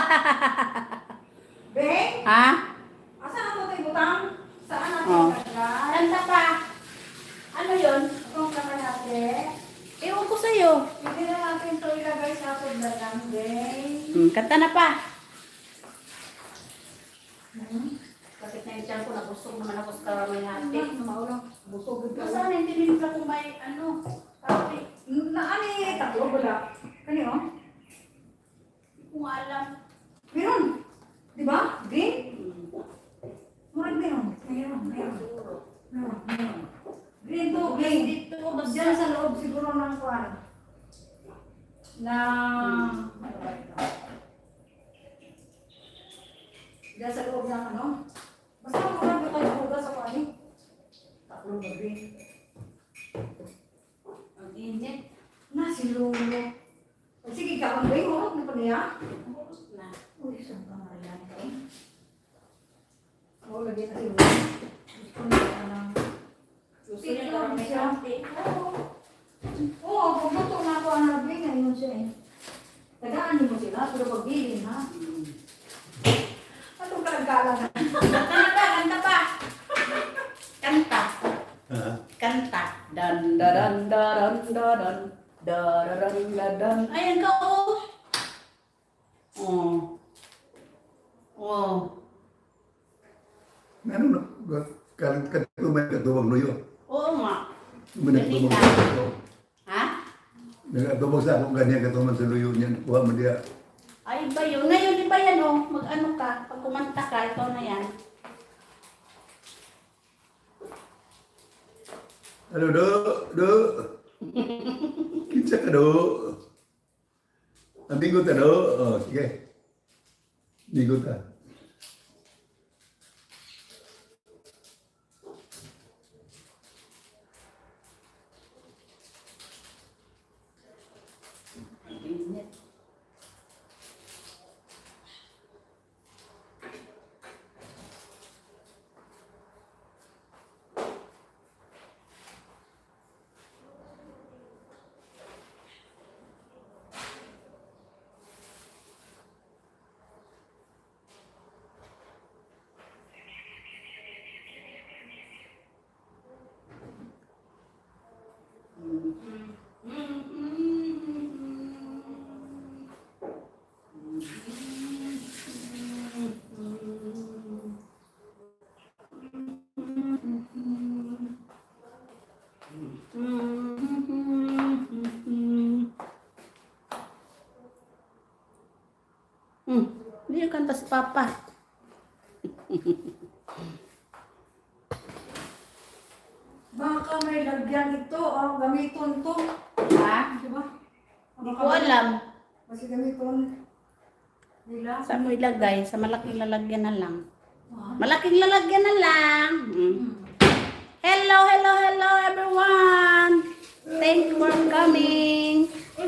Beng, Ha? asan ang tutay butang? Saan natin Oh. ilagay? Kanta pa. Ano yun? Itong kakalate. Ewan ko sa'yo. Hindi na natin ito ilagay sa pagdagang, Beng. Hmm, kanta na pa. Hmm? Bakit na yung tiyan ko, nabusog naman ako sa karamay hati. Ate, maulang. Busog ito. Saan yung tinimpla kung may ano? Pati. Na ano eh, tatlo wala. Kani oh? Hindi ko nga alam. Meron. Di ba? Green? Hmm. Murag meron. Meron, meron. Siguro. Meron, meron. Green to, green. Dito, basta. Diyan sa loob siguro ng kuwan. Na... Ano ba ito? Diyan sa loob ng ano? Basta murag ito yung hugas sa kuwan eh. Tatlo na green. Ang init. Na, si Lolo. O, sige, ka, ang green mo. Ano pa niya? Ubus na. Uy, saan ka Marian? Oo, lagyan na si Lolo. Gusto niya ka ng... Gusto niya karamay hati. Oo. Oo, pagbuto na ako ang nabing ngayon siya eh. Tagaan mo sila, pero pagbilin ha. Hmm. Anong kalagkala na? Kanta na pa, kanta pa. Kanta. Ha? Kanta. Dan, dan, dan, dan, dan, dan, dan, dan. Ayan ka, oh. Oh. Oh. Meron na. Kalit ka tumay katuwag nuyo. Oo nga. Tumay nagtuwag nuyo. Ha? Nagatuwag sa akong ganyan katuman sa luyo niyan. Kuha mo diya. Ay, iba yun. Ngayon, iba yan, oh. Mag-ano ka. Pag kumanta ka, ikaw na yan. Ano do? Do? Kinsa ka do? Amigo ta do? Oh, sige. Amigo ta. Ang init. Hindi yung kanta si Papa. Baka may lagyan ito, ah, gamiton to. Ha? Di ba? Hindi ko alam. Kasi gamiton nila. Saan mo ilagay? Sa malaking lalagyan na lang. Ah. Malaking lalagyan na lang. Mm. Hello, hello, hello everyone. Thank you for coming.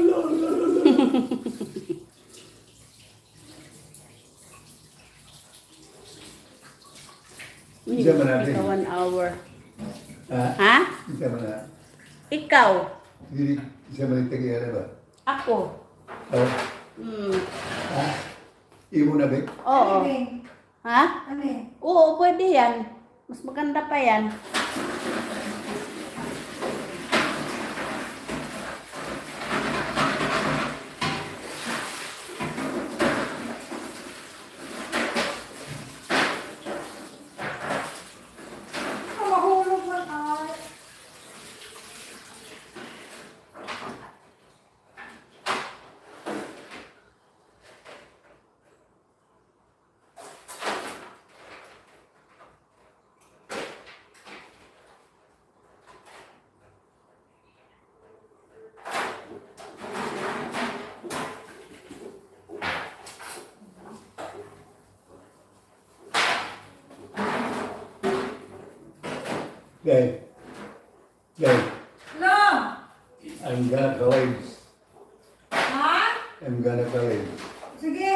Bisa menarik. Ikaw one hour. Ha? Ha? Bisa mana? Ikaw. Jadi bisa menarik ada ba? Ako. Oh. Hmm. Ha? Ibu na bek? Oo. Ano eh? Ha? Ano eh? Oo, pwede yan. Mas maganda pa yan. Ang mahulog man ay. Gay. Gay. No! I'm gonna college. Ha? I'm gonna college. Sige.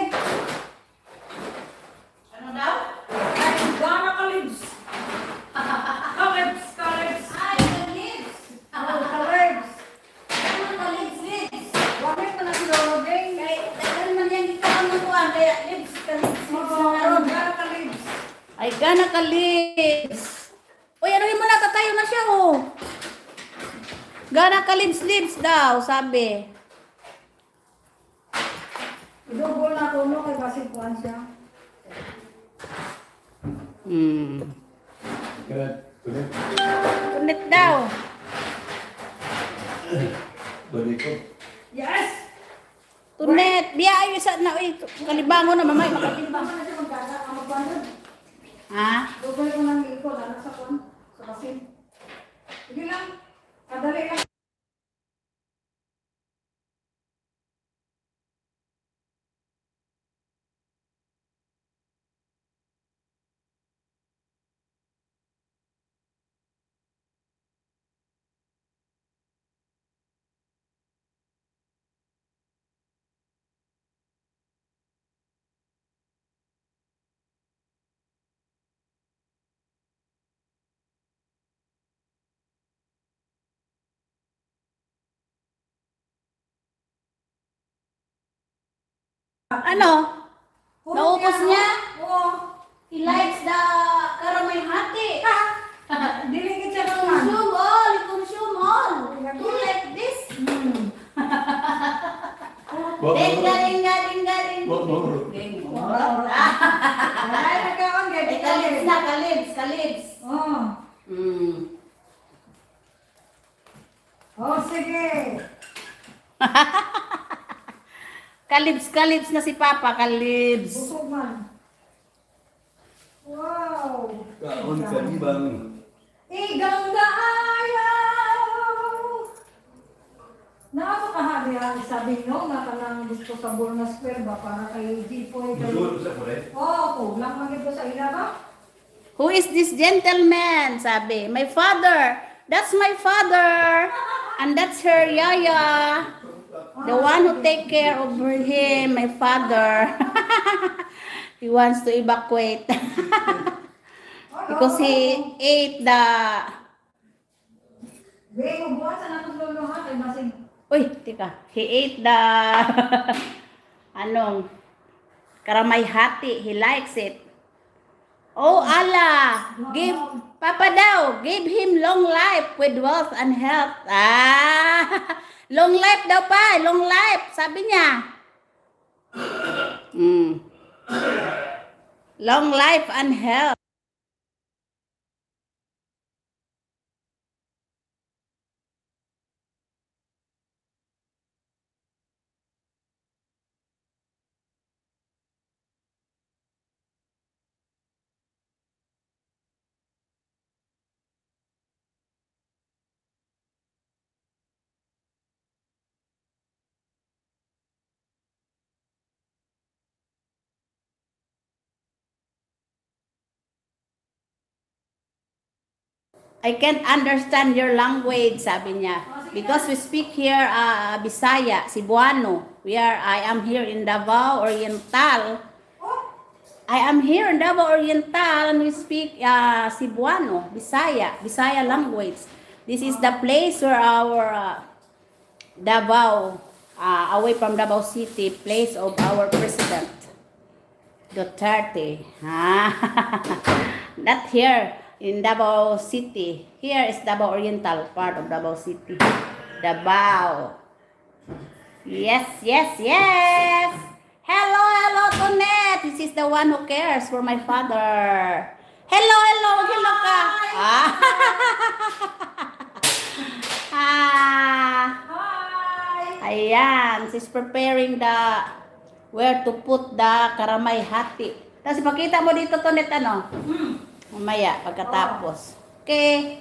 Ano daw? Ay, gana ka lips. Ka-lips, ka-lips. Ay, the lips. Oh, ka-lips. Ano the lips, lips? Bakit pa na si Lolo Beng? Kay, dahil man yan ikaw ang nakuha. Kaya lips, ka lips, lips Oo, na naroon. gana ka lips. Ay, gana ka lips. Uy, ano mo na, tatayo na siya, oh. Gana ka lips, lips daw, sabi. Idugol na ko no, kay basig kuhan siya. Hmm. Gana tuloy. Kunit daw. Balik ko. Yes! Tunet. Diya, ay, isa na, uy, kalibango na, mamay, Hindi makalimbang. pa na siya magkada, ang magbanod. Ha? Dugol ko ng iko, lalo sa kuhan, sa basin. Sige lang, kadali lang. Ano? Naubos niya? Oo. He likes the karamay hati. Diligid siya naman. Consume all, consume all. Do like this. Hmm. Ding, galing, galing, galing. Wag mo. Ay, nagkaon kay Ay, kalibs na, kalibs, kalibs. Oh. Hmm. Oh, sige. Kalibs, kalibs na si Papa, kalibs. Busog man. Wow. Kaon ka ibang. Igang ayaw. Napakahari-hari sabi nyo nga kanang gusto sa Borna Square ba para kay Jipoy. Gusto sa pare. Oo, oh, lang magito sa ila ba? Who is this gentleman? Sabi, my father. That's my father. And that's her yaya. The one who take care of him, my father. He wants to evacuate. Because he ate the... Beng, buwan sa natong lolo ha, kay basig. Uy, tika. He ate the... Anong? Karamay hati. He likes it. Oh, Allah. Give... Papa daw, give him long life with wealth and health. Ah, long life daw pa, long life, sabi niya. Mm. Long life and health. I can't understand your language, sabi niya. Because we speak here uh, Bisaya, Cebuano. We are, I am here in Davao Oriental. I am here in Davao Oriental and we speak uh, Cebuano, Bisaya, Bisaya language. This is the place where our uh, Davao, uh, away from Davao City, place of our president, Duterte. Ah, not here in Davao City. Here is Davao Oriental, part of Davao City. Davao. Yes, yes, yes. Hello, hello, Tonet. This is the one who cares for my father. Hello, hello, hello ka. Ah. ah. Ayan, she's preparing the where to put the karamay hati. Tapos ipakita mo dito, Tonet, ano? Hmm. Mamaya, pagkatapos. Okay.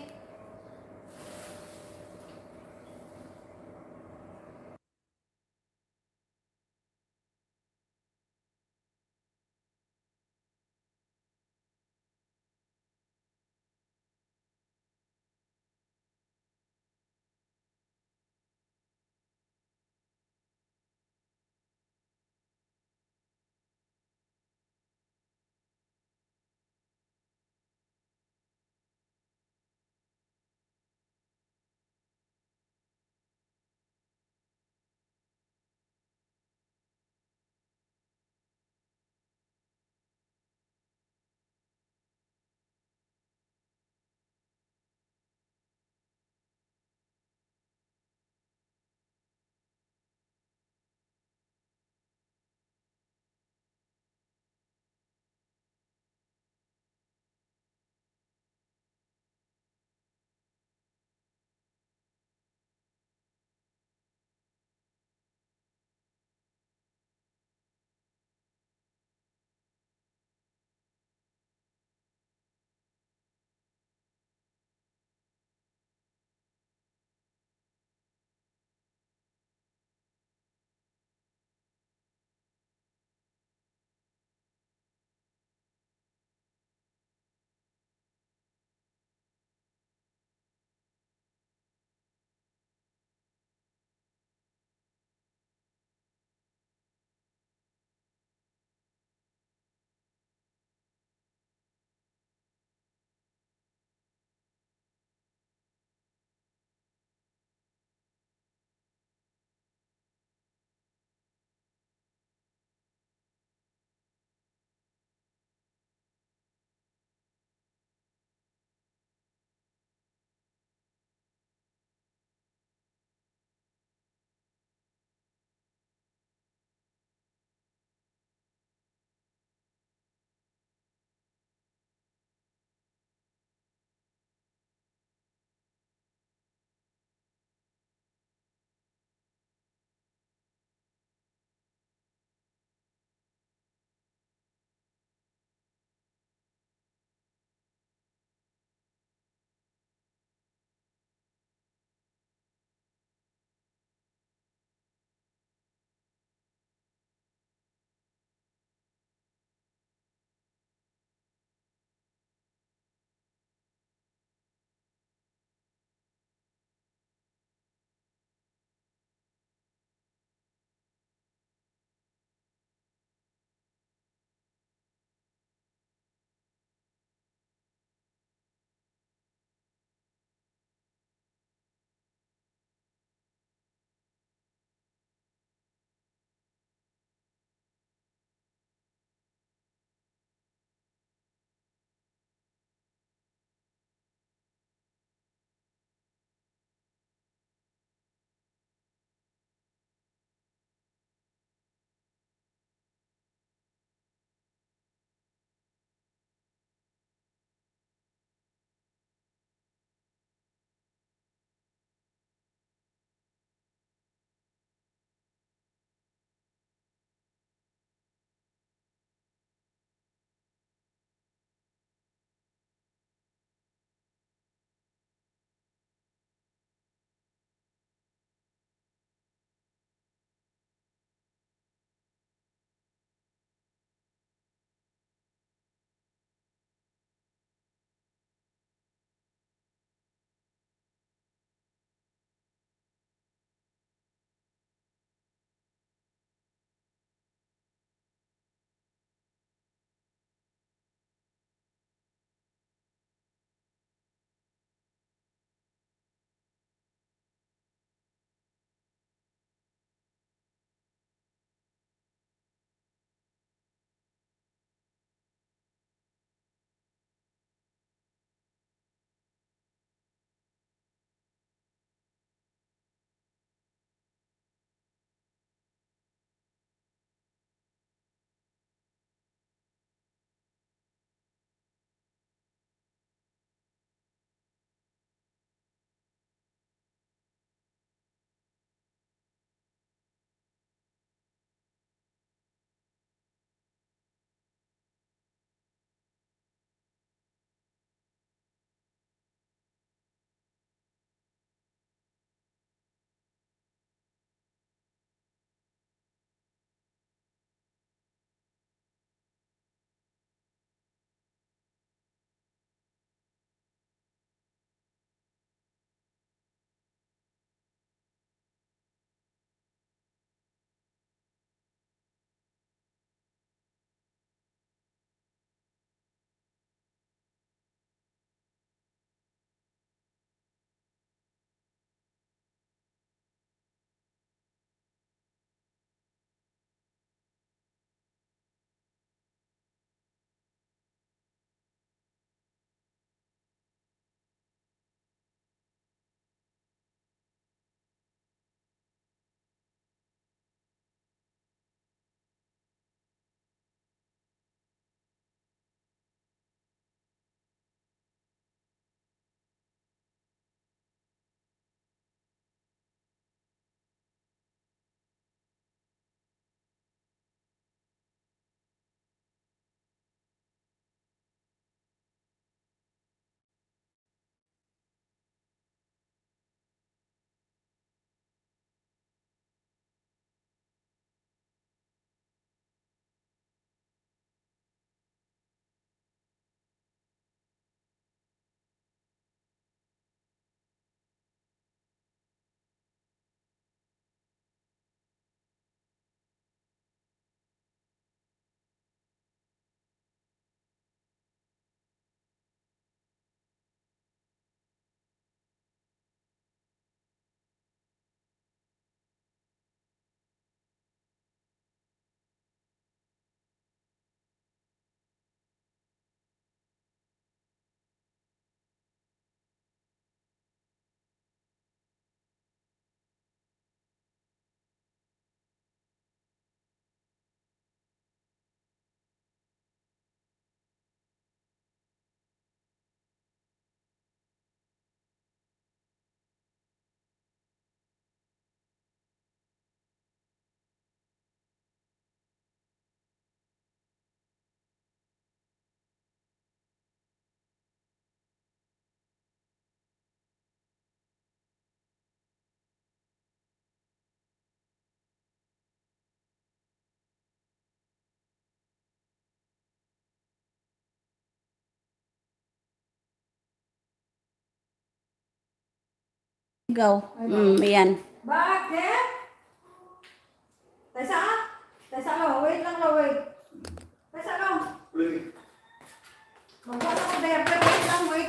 Go. Mm, ayan. Bakit? Tessa? Tessa lo, wait lang lo, wait. Tessa lo. Ulit. Magbuhat ako diaper, wait lang, wait.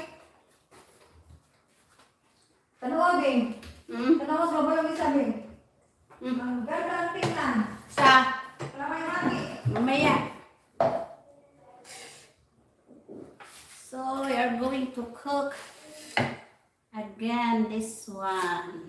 Tanawa, Bing. Mm? Tanawa sa babalong isa, Bing. Mm. Ang ganda ang tingnan. Sa? Wala may mati. Mamaya. So, we are going to cook again this one.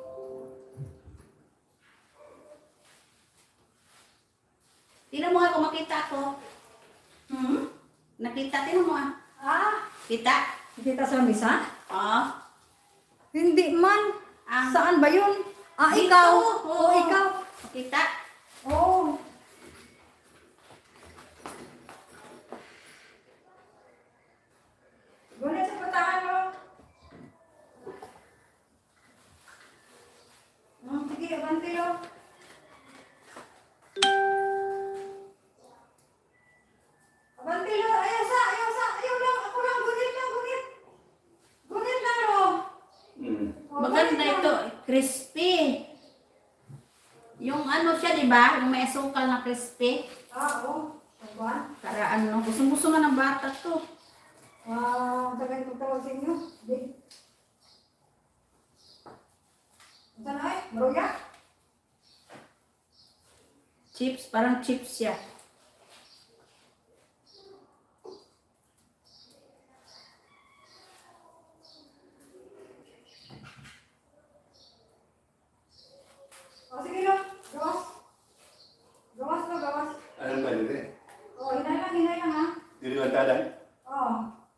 Tingnan mo nga kung makita ako. Hmm? Nakita, tingnan mo ah. Ah, Kita? kita sa misa? Oo. Hindi man. Ah. Saan ba yun? Ah, Dito. ikaw. Oo. Oo, ikaw. Kita? Oo. Gunit sa patahan mo. Hmm, sige, abante lo. Abante lo. Ayaw sa, ayaw sa, ayaw lang. Ako lang, gunit lang, gunit. Gunit lang lo. Hmm. Oh, Maganda gunit lang. ito. Crispy. Yung ano siya, di ba? Yung may asukal na crispy. Ah, oo. Saban. Para ano, gusto-gusto nga ng bata to. Ah, tagay ko tawag sa inyo. Di. Saan na eh? Maruya? Chips, parang chips siya. O, sige lo. Gawas. Gawas lo, gawas. Ano ba nito? O, hinay lang, hinay lang ha. Dili man tadan. Oo.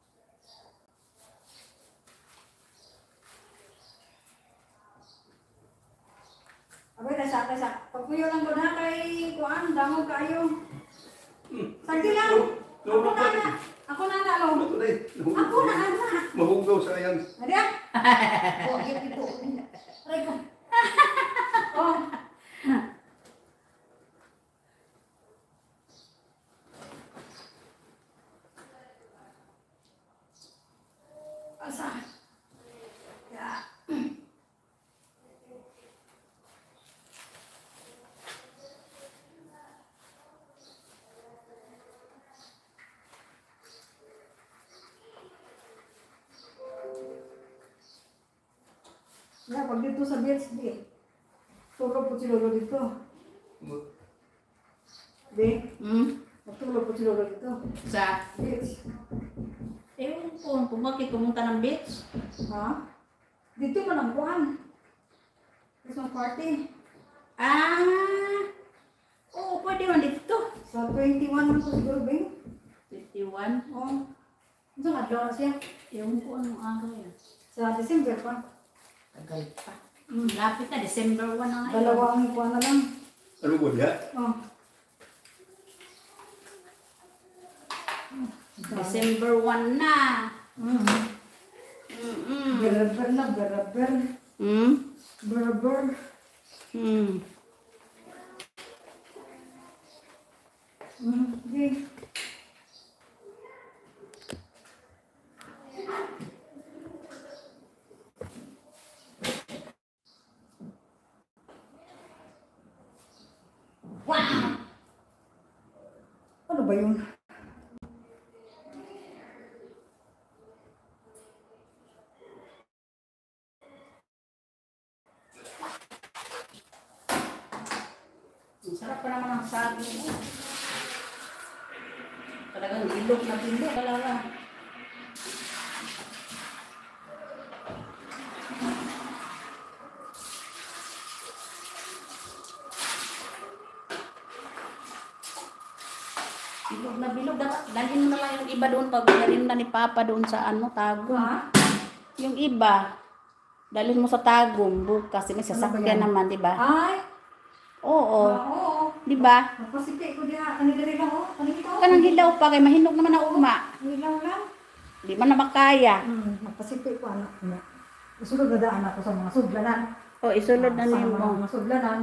Abay, tasa, tasa. Pagpuyo lang doon ha kay Kuan, damo kayo. Sagdi lang. Ako na na. Ako na na, lo. Ito na eh. Ako na na. Mahugaw sayang. Ada? Oh, gitu itu. Aray ko. Oh. Asa? Ya. Ya, pag dito sa beach, di. Tulog po si Lolo dito. Di, Hmm? natulog po si Lolo dito. Sa? Beach. Ewan ko kung bakit pumunta ng beach. Ha? Dito man ang kuhan. Christmas party. Ah! Oo, pwede man dito. Sa twenty-one man po siguro, Bing. fifty-one. Oh. Ito nga, daw na siya. Ewan ko anong araw yan. Sa December pa. Tagal pa. Hmm, lapit na, December one na ngayon. Dalawang kuhan na lang. Ano ba niya? Oh. December one na. Mm. Mm-mm. Beraber na, beraber. Hmm? Beraber. Hmm. Mm. Di. Wow! Ano ba yun? Ang sarap pa naman ang saging. Talagang ilog na bilog talaga. Bilog na bilog. Dapat dalhin mo na lang yung iba doon pag dalhin na ni Papa doon sa ano, Tagum. Ha? Yung iba, dalhin mo sa Tagum bukas. May sasakyan yan? naman, di ba? Ay! Oo. Ah, oo. Di ba? Napasipi ko diha. Kanila lang oh. Kanila ito. Kanang hilaw pa kay mahinog naman ang ugma. Ilaw lang. Di man na makaya. Hmm, napasipi ko anak ko. Isulod na daan ako sa mga sudlanan. O isulod na Sa niyo mga, mo. mga sudlanan.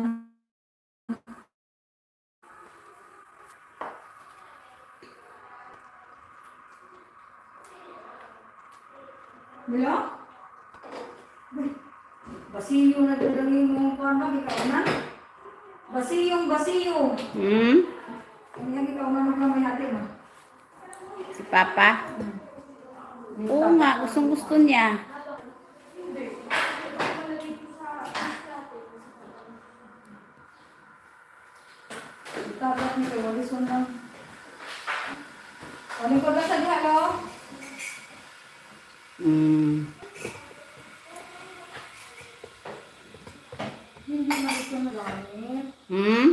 Bilo? Basiyo na dalang mo kuan ba ikaw na? Basiyong basiyo. Hmm? Ang yan ikaw na magkamay natin mo. Si Papa? Oo nga, gustong gusto niya. Tabak ni kay walis mo lang. Ano ko ba sa diha lo? Hmm. Hindi malis ko na gamit. Hmm?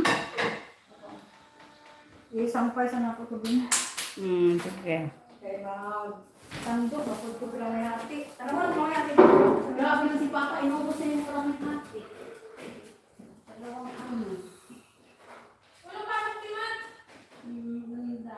Isampay sa nako to din. Hmm, sige. Kaya mag tando ako to pila may hati. Tara mo mo hati. Grabe na si Papa inubos niya yung parang hati. Dalawang ano. Wala pa akong timan. Hmm, ganda.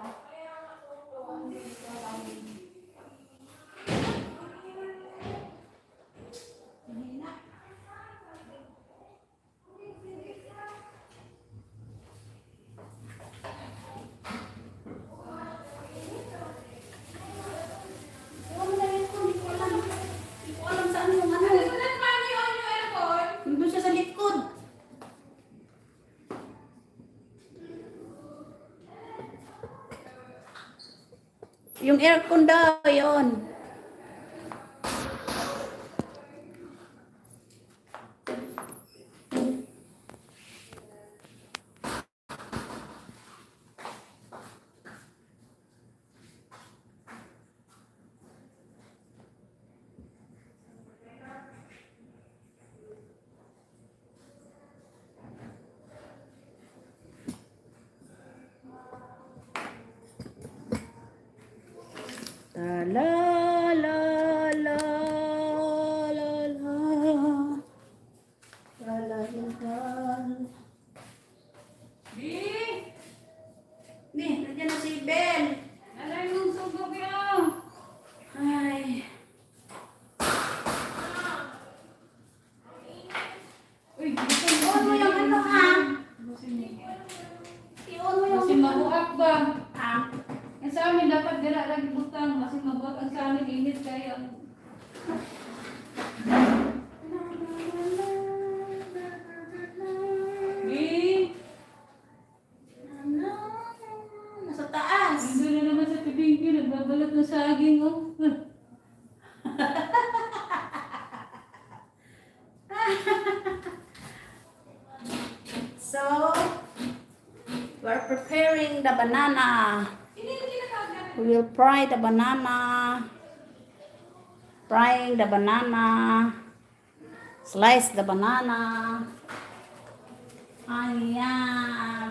Nandun siya sa likod. Yung aircon daw, yun. La la la la la la la la la. Di, Nih, nandiyan na si Ben. alay mong sugod yun. Ay. Uy, gusto I-on mo yung ano ha? I-on mo yung Kasi mabuak ba? ha? Ang sa amin dapat dira lagi butang kasi mabuak ang sa amin init kaya. Di, Nasa taas. nandun na naman sa tubig yun, nagbabalot ng saging oh. So, we're preparing the banana. We will fry the banana. Frying the banana. Slice the banana. Ayan.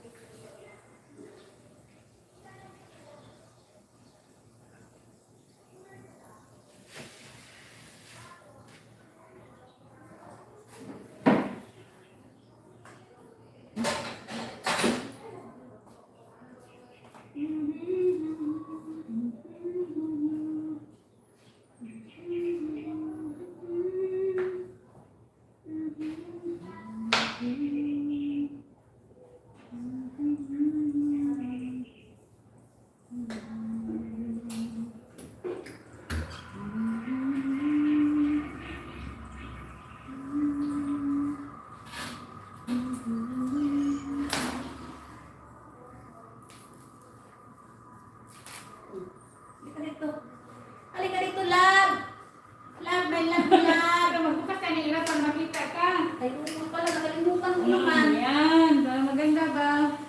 Halika dito. Halika dito, love. Love, my love, love. Pero magbukas ka ng ira para makita ka. Ay, oo pala, nakalimutan ko Ano naman. yan? Para maganda ba?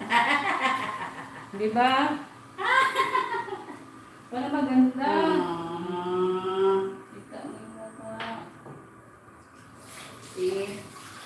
Di ba? Para maganda. Ah, Kita mo yung mukha. see?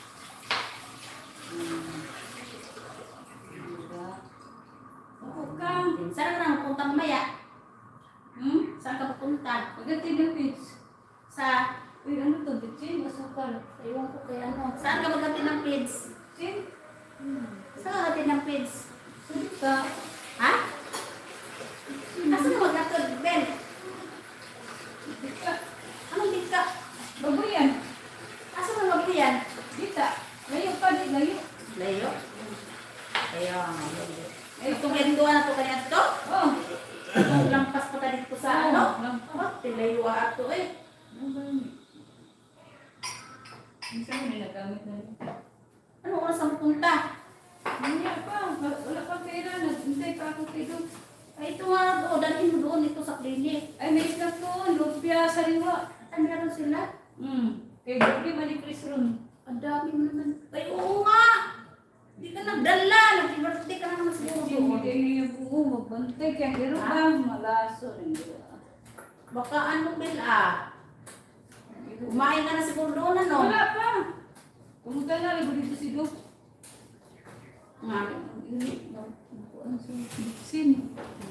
Diba? Ako ka. Saan ka na pupunta mamaya? Hmm? Saan ka pupunta? Pagdating ng pitch. Sa, Uy, ano to? Bitchin? Asukal. ewan ko kay ano. Saan ka magati ng pids? Chin? Saan ka magati ng pids? Salita. Ha? Asa ka magati, Ben? Dita. Anong dika? Babuyan. Asa ka magati yan? Dita. Layo pa di. Layo. Layo. Ayun. Ay, Itong hinduan na to kanya to? Oh. Itong lampas pa ka dito sa ano? Lampas. Oh, tilayo ato eh. Ano ba yun? Minsan mo ninagamit na rin. Ano oras ang punta? Hindi pa, wala pa pera. Naghintay pa ako kayo. Ay, ito nga, doon, dalhin mo doon ito sa clinic. Ay, may snack doon. Lumpia, sariwa. Ay, meron sila. Hmm. Kaya gabi mali Chris ron. Ang dami mo naman. Ay, oo nga. Hindi ka nagdala. Nag-birthday ka na naman siguro Hindi doon. kayo niya buo. Magbantay. Kaya gano'n ba? Malaso rin. Baka ano, Bel, ah. Kumain ka na siguro doon, ano? Wala pa. Pumunta na. Lago dito si Dok. Nga. Ano sa Sin?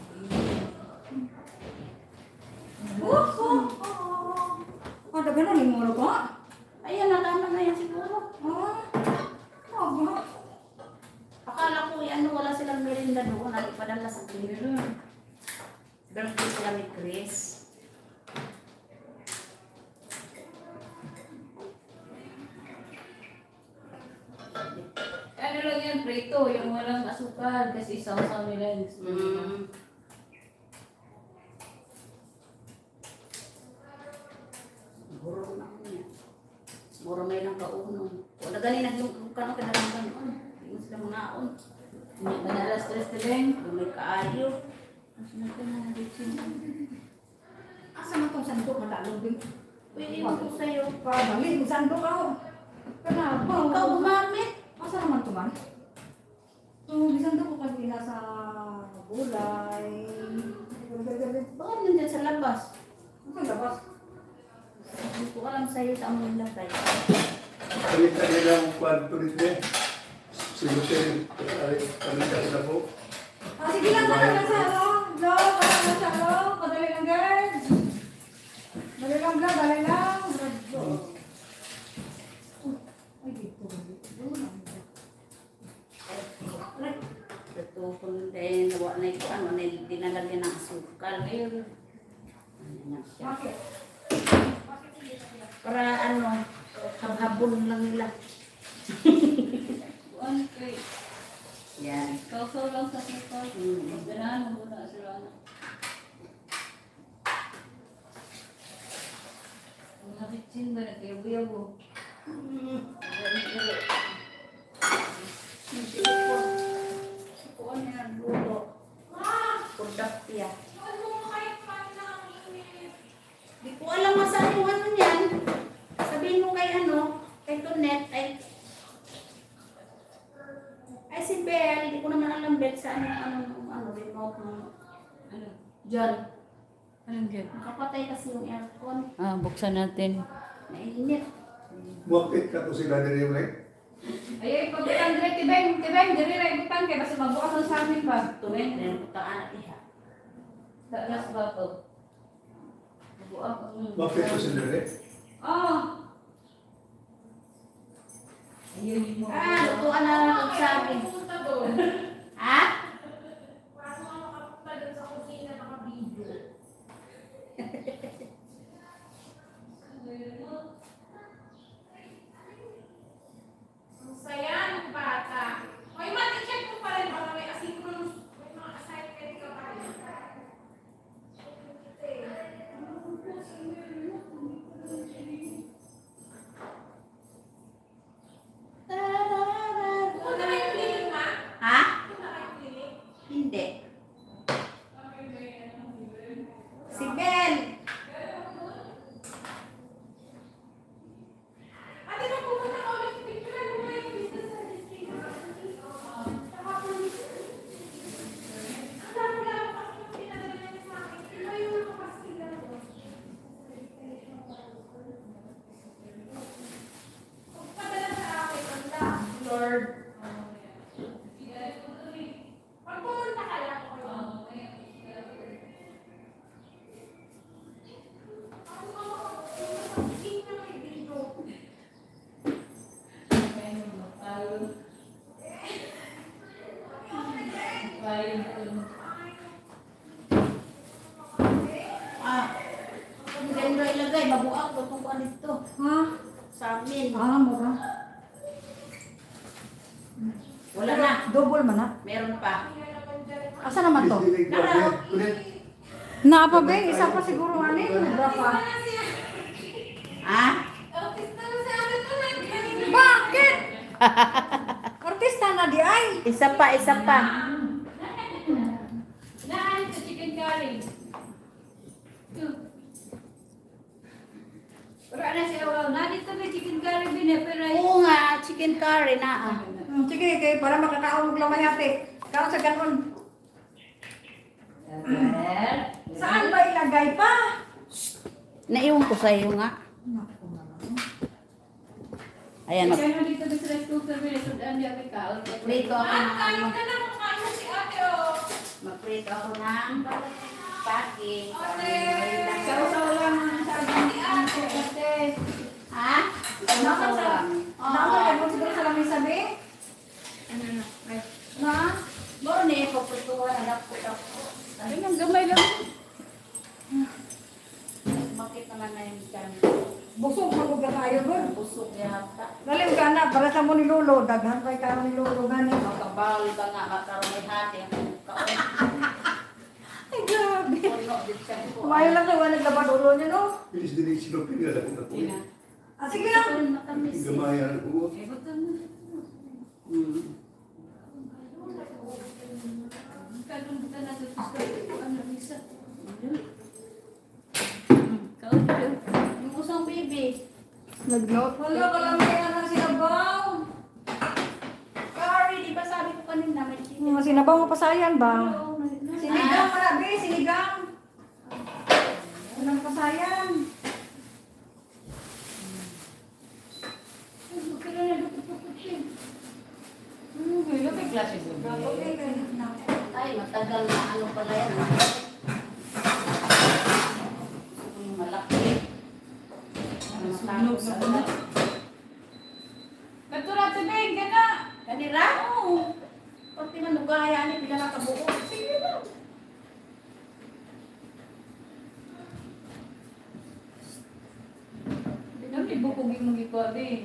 Oh, oh, oh. Ada ganun yung muro ko? Ayan, nalaman na yan siguro. Ah, oh, Akala ko, ano, wala silang merinda doon. Ano, ipadala sa clinic. meron. Birthday sila ni Chris. Ano lang yan, prito, yung walang asukal kasi sausaw nila yung Mm. Siguro na ako niya. Siguro may lang kaunon. Wala ganin yung kano kanalang kanon. Hindi mo sila manaon. Hindi ba na alas tres na rin? Kung may kaayo. Mas natin na natin. Asa man tong sandok matalog din. Pwede mo ko sa'yo. Pabalik mo sandok ako. Kenapa? Ikaw gumamit. Asa naman to man? So, bisandok ko kasi nasa gulay. Gabi-gabi. Bakit nandiyan sa labas? Ano labas? Hindi ko alam sa'yo sa among lagay. Palita nila ang kwarto nito eh. Sinutin, palita nila po. Ah, sige lang, kadali lang sa ano. Vlog, kadali lang sa ano. Kadali lang, guys. Dali lang, vlog, dali lang. Ay, dito, dito. Ito kung dahil nawa na ito, ano, na- dinalagyan ng asukal. Ayun. Ano na siya. Bakit? Para ano, habhabon lang nila. Buwan kay Yan. sausaw lang sa sukal. Mm. Mas ganahan mo muna sila na. Ang nakitsin ba na kayo buyago? Mm. Hindi ko. Ko ano yan, luto. Kudapya. Di ko alam masaan yung ano yan. Sabihin mo kay ano, kay Tonet, ay ay si Belle, hindi ko naman alam Belle sa ano, ano, ano, remote mo. Ano? Diyan. Anong get? Nakapatay kasi yung aircon. Ah, buksan natin. Mainit. Muapit ka to sila nila yung like. Ay, pagbutan dire tibeng, tibeng dire ra ibutan kay basta magbukas na sa amin ba? Tuwing, rin putaan at iha. Dalas ba to? Buak ang. Muapit ko sila nila. Ah. Ayun mo. Ah, lutuan na lang ang sabi. Ha? Paano ka makapunta dun sa kusina naka-video? Ang saya ng bata. May mati-check mo pa rin baka may asynchronous, may mga assignment ka pa rin. Pupunta na yung clinic, ma? Ha? Pupunta na yung clinic? Hindi. Si Belle. Ate, nung pupunta ka ulit, picturean mo nga yung business registration. Kahapon, ang dami-dami kasi yung pinadala niya sa akin. Iba yung lumabas sila doon. Pagpadala sa akin, ang dami. Lord. Pag pumunta ka lang, ako Ako ka makapunta sa kusina, may video. Ah. Hindi mo ilagay. Mabuak ko itong kuwan dito. Ha? Sa amin. Ah, mo ba? Wala na. Double man na. Meron pa. Asa naman to? Kulit. Napa ba? Isa pa siguro ani. Sobra pa. Ha? Artista na si ate to, Artista na di ay. Isa pa, isa pa. Naan sa chicken curry. Pero ano siya, wow, na dito may chicken curry binipira. Oo nga, chicken curry na ah. Hmm, sige, kay para makakaon mo lang mayate. Kaon sa ganon. Saan ba ilagay pa? Naiwan ko sa iyo nga. Ayan, mag- Kaya na dito sa rice cooker, binisudan niya kay kaon. Prito ako Ah, ng kain ano. ka na, kumakain na si ate, oh. Magprito ako ng packing. Ate! Saw-saw lang ang sabi ni ate. Ate. Ha? Naman sa... Naman ka mo siguro sa lamang sabi? Ano na? Ay. Na? Moro ni ko pagtuwa na ko ako. Sabi nga, gamay lang. Bakit naman na yung kan? Busog maguga tayo doon. Busog yata. Galing ka na, para sa mo ni Lolo. Daghan pa ikaw ni Lolo gani. Makabawal ba nga makaroon may hati ang kaon. Ay, grabe. Puno din siya ko. Kumain lang kayo, naglabad ulo niya, no? Pilis din yung silupin nga lang ako. Tina. Ah, sige lang. Matamis. Gamayan ko. Eh, ba't ano? Hmm. Kalungkutan na sa suska. Ano, Lisa? Kaon yun. Yung usang baby. Nag-note. Wala ka lang kaya na sinabaw. Curry, di ba sabi ko kanina may chicken? Hmm, sinabaw mo pa sayan ba? Sinigang. Sinigang, marabi, sinigang. Walang pasayan. May klase ko. Okay, kaya na. Ay, matagal na ano pala yan. Yung malaki. Ano Sunog sa na pala. Katurate ba yung gana? Kanira? Oo. Pag pinanugaya niya, pila nakabuo. Sige lang. Binang ibukog yung mga ikaw din.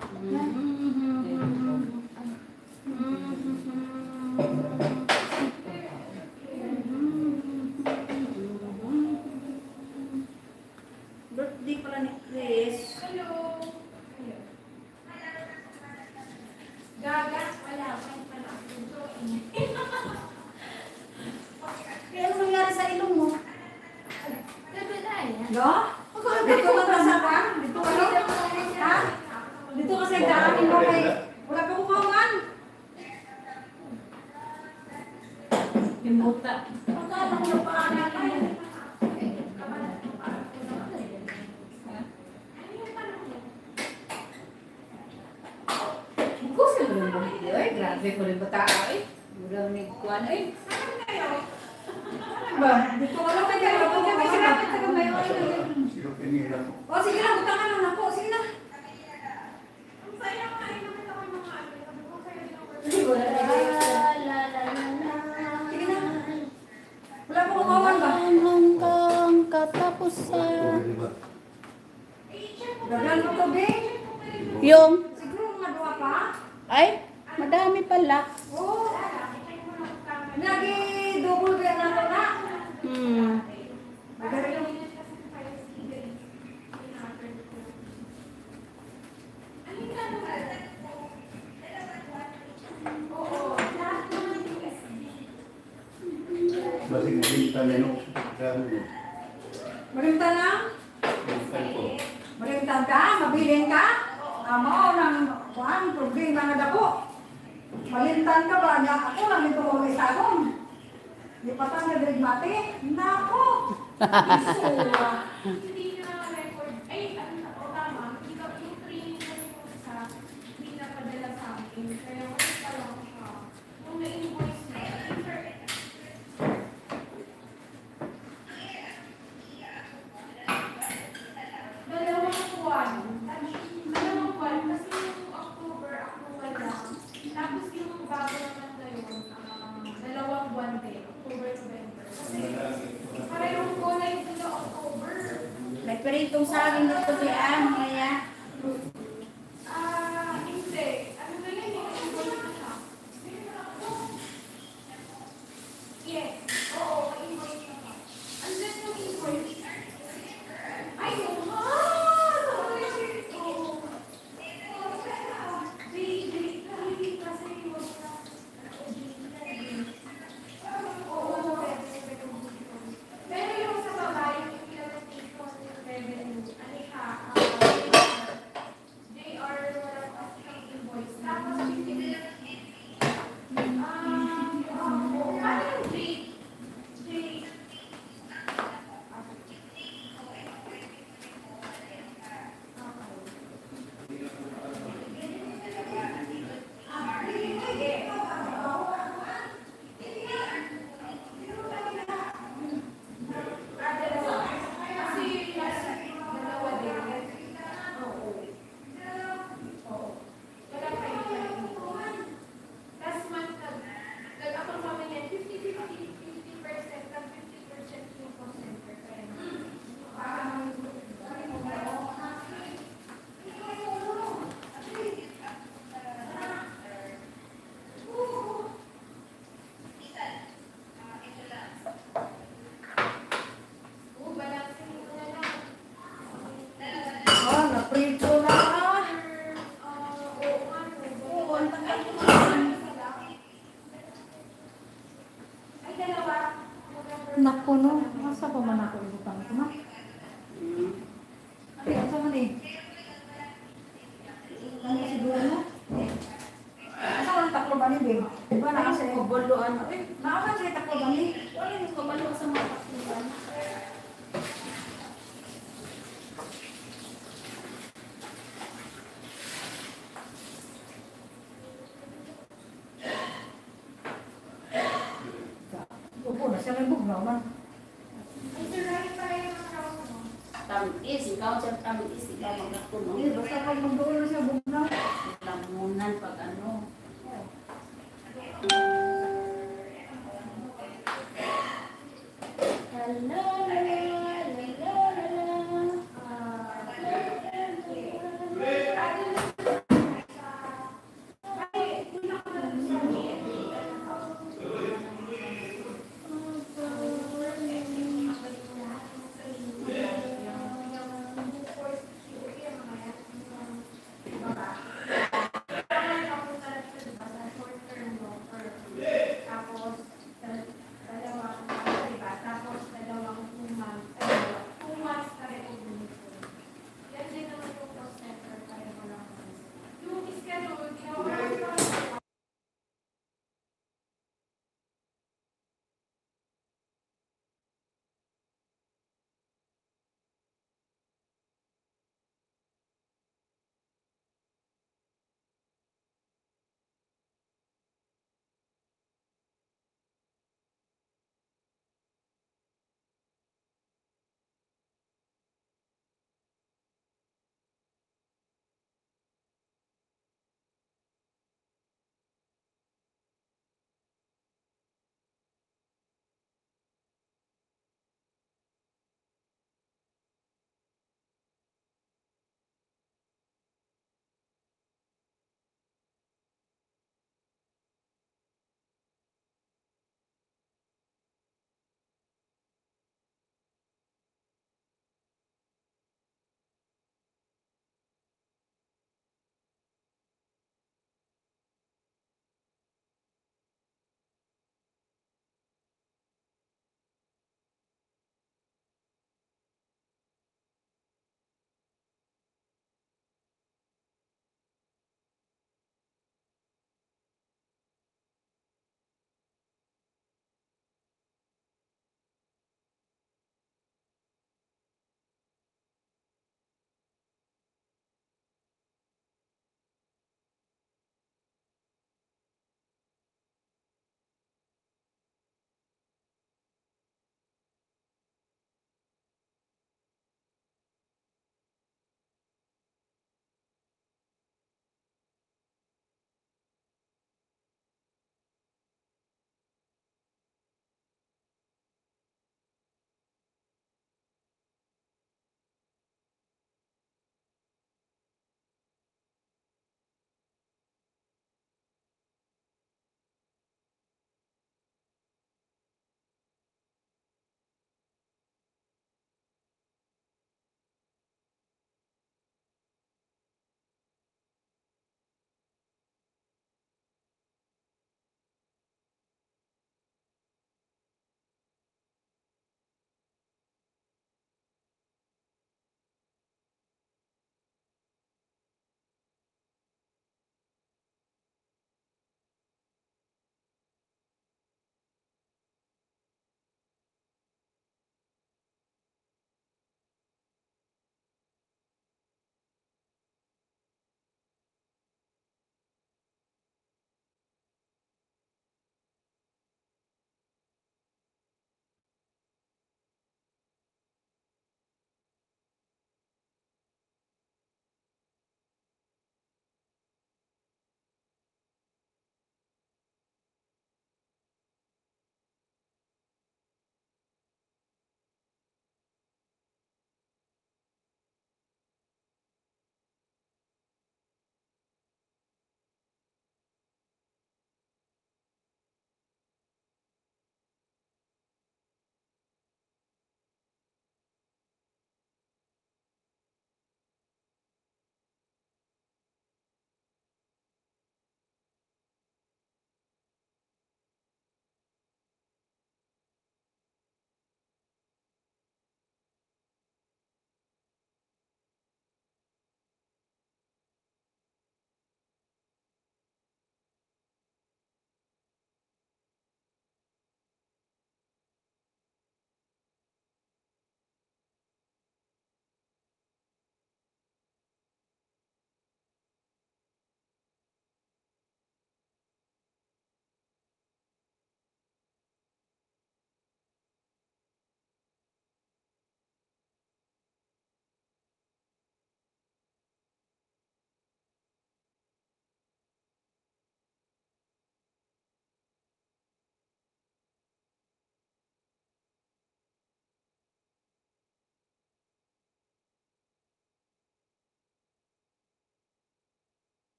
Birthday pala ni Chris. Hello. Gaga, wala. Wala. Kaya ano nangyari sa ilong mo? No? Dito ka ba sa kan? Dito ka no? Ha? Dito ka sa daanin mo kay... Wala ka kukawan. Himuta. Pagkala ko na paanan tayo. Gusto mo rin bumili, oy. Grabe ko rin bata, oy. Murang nagkuhan, oy. Ba? Dito ka lang kaya. Dito ka kasi rapid sa kamay. Silupin nila. O sige na, butangan lang ako. Sige na. Ang saya nga, ay naman ako yung mga ano. Ang saya din ako. Sige, wala na. Sige na. Wala mo kukawan ba? Hanggang katapusan. Dagan mo to, be. Yung, Siguro mga dua pa. ay, madami pala. Oo. Lagi double kaya na ako na. Hmm. Magari lang. Masih binta na no. Dami. Marimta na? Binta ko. Marimta ka? Mabilin ka? Amo ng kuhan, problema na dako. Malintan ka ba? Nga ako lang ito ko may sagom. Di pa tayo nagrig mati. Nako! Isura. Hindi na record. Ay, ano na, o tama. Ikaw, yung training na yung sa, hindi na padala sa akin. Kaya wala pa lang siya. Kung na-invoice na, dalawang buwan. Dalawang buwan. Kasi yung October, ako wala. Tapos yung bago naman ngayon, ah, dalawang buwan din. October, November. Kasi parehong ko na yung sa October. May peritong saging dito si Ann, kaya. Ah, hindi. Ano ba yun? Invoice na siya. Yes. Oo, invoice na siya. Andun yung invoice. Ay, yung ah! Oo. Three, three Naku no, masa pa man ako ibutang ko na? Hmm. Ay, asa man eh? Ano siguro no? Asa man taklo ba ni Bing? Diba na kasi? Kabuluan. Uy, Naaman siya taklo ba ni? wala yung kabalo sa mga takluban. Opo, na siya may bugnaw man. Ang sirahin pa rin ang tawag mo. Tamis, ikaw siya tamis, ikaw magkakuno. Eh, basta pag magdoon na siya bugnaw. Lamunan pag ano. Hello,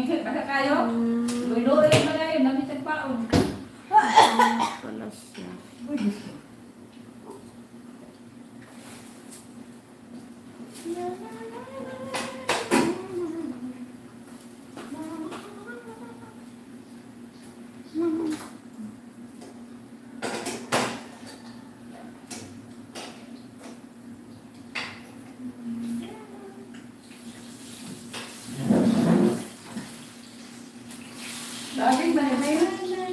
Baka kayo? Hmm. Luloy mo na yun, namin sa paon. Pala siya. Laging ba na yun?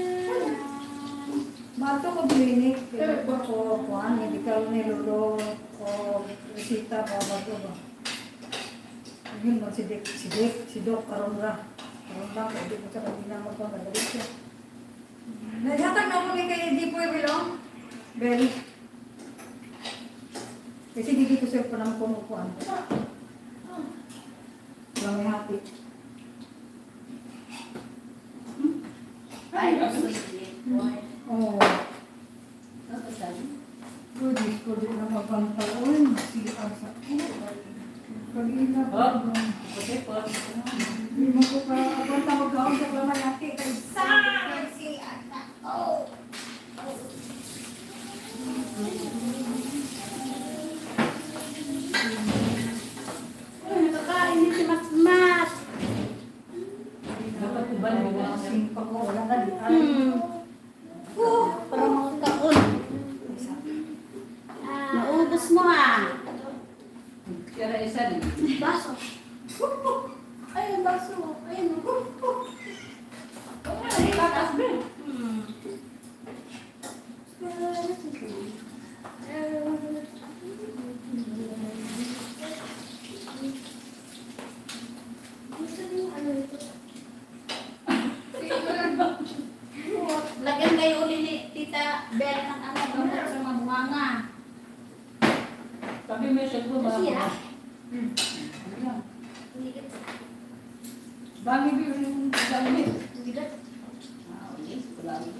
Bato ko klinik, pero ko kuan medical ni lolo o resita pa bago ba. Yun mo si Dick, si Dick, si Doc karon ra. Karon ba ko di ko sa kanila mo pa madali siya. Naghatag na mo ni kay di po bilong. Very. Kasi di ko siya pa nang kumukuan. Lang may hati. Ay, Oh. Pwede, pwede na magpantaon. Sige, asa. Pag-ina pa. Pwede po. Hindi mo ko pa. Abang tawag ka sa klamay natin. Kay Saan! Si Ata. Oh! Uy, nakakain ni si Mas-Mas. Dapat ko ba na sing pag wala ka di ay. Hmm. Oh, parang mga kaon. Naubos mo ah. Kaya isa din. Baso. Ayun, baso. Ayun. Ay, kakas ba? Hmm. Lagyan kayo uli ni Tita Bel ng ano, gamot sa mga bunganga. Sabi mo siya ko ba? Siya? Hmm. Ano yan? Bangi ba yung gamit? Ah, okay. Wala rin.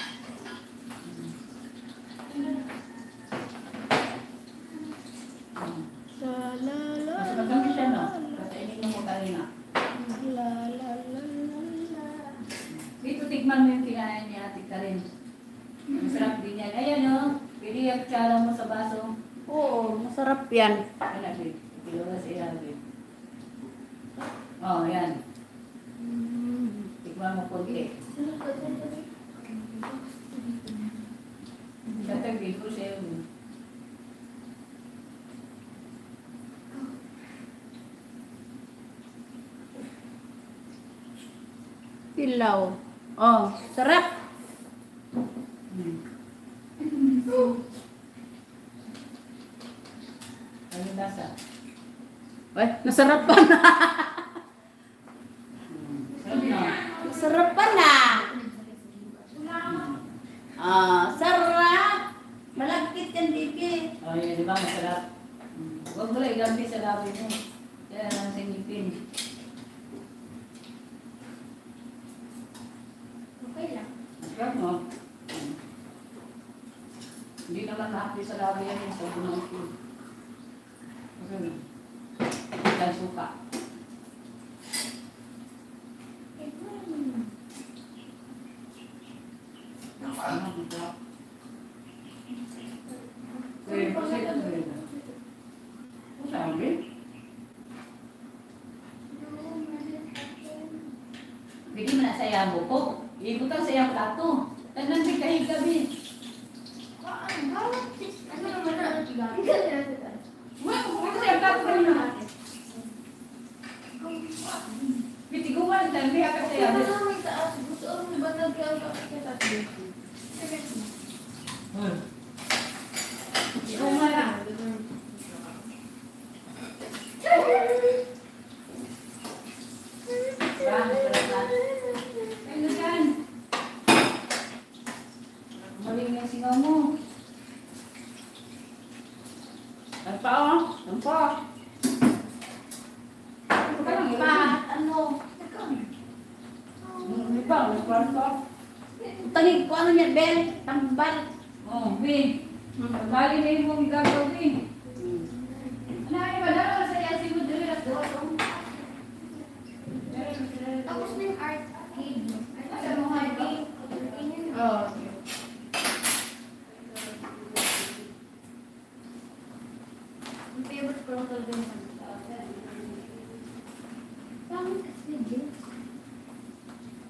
La la la Mas maganda siya, no? Kainin mo kanina. la la la la la. Dito tikman mo yung kinain ni Ate Karen. Masarap din yan. Ayan, no? Pili yung tsara mo sa baso. Oo, masarap yan. Wala, babe. Pilura sa ilalim. Oh, yan. Tikman mo konti. Tatagin ko siya yun. Pilaw. Oh, sarap. Hmm. Ano yung lasa? Ay, masarap pa na. Hmm. Sarap na. Masarap pa na. Ah, sarap. Malagkit yan, Bibi. Oh, yun, di ba? Masarap. Hmm. Huwag mo lang igampi sa labi mo. Kaya lang sa ngipin. Masarap, no? Hmm. Hindi naman nahapi sa labi yan. Sa ngipin. Masarap. Dan suka. Ano, masarap. Eh, kasi ano yun? Sabi? Bigyan mo na sa yabo ko. Ikot ang sa iyang plato. Tanan di kahit gabi. Wala ko kung sa iyang plato ka na. Bitiguan, tabi ka sa iyabo. Hmm. Ikaw nga lang. Bang, sarap na. Ayun yan. Maling yung singaw mo. Ano pa oh? Ano pa? Ano pa lang Pa, iba? ano? Ano pa? Ano pa? Ano pa? Tangig ko ano yan, Bel? Tambal. Oh, B. Bali na yung mong gagawin. Ano ay ba? Dalawa sa iya si Mudri at doon. Tapos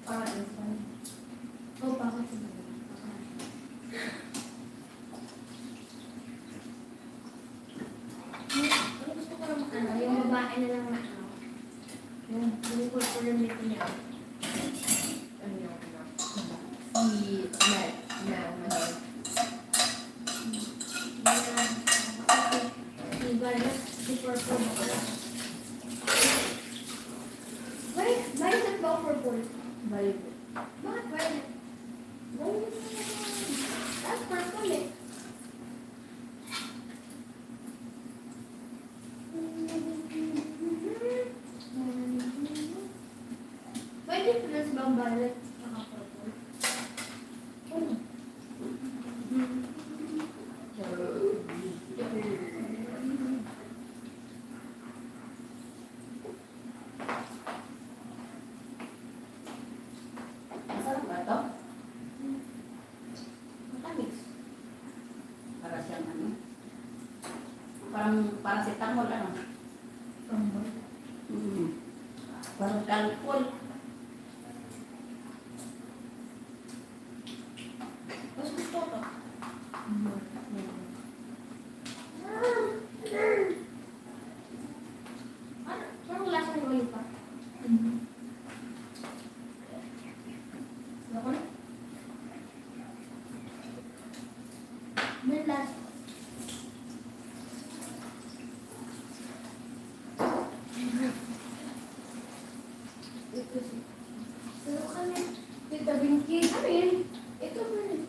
Ah, this one. Oh, bakit sila? Ano gusto ko lang, ano, yung babae na lang na, ano, yung, yung purple niya. Ano yung, ano, si Mel, Mel, Mel. Si Violet, si purple ba pala? Why, Violet ba o purple? Violet. Bakit Violet? Violet. That's purple eh. May difference ba ang violet at purple? Ano? Masarap ba ito? Matamis. Para siyang ano? Parang paracetamol ano? Tambal. Mm. Parang kalpol. Mas gusto ko to. Ano? Parang lasa ng oil pa. Ako na? May lasa. Ito si... Pero kami, Tita Binky, ano yun? Ito ba yun?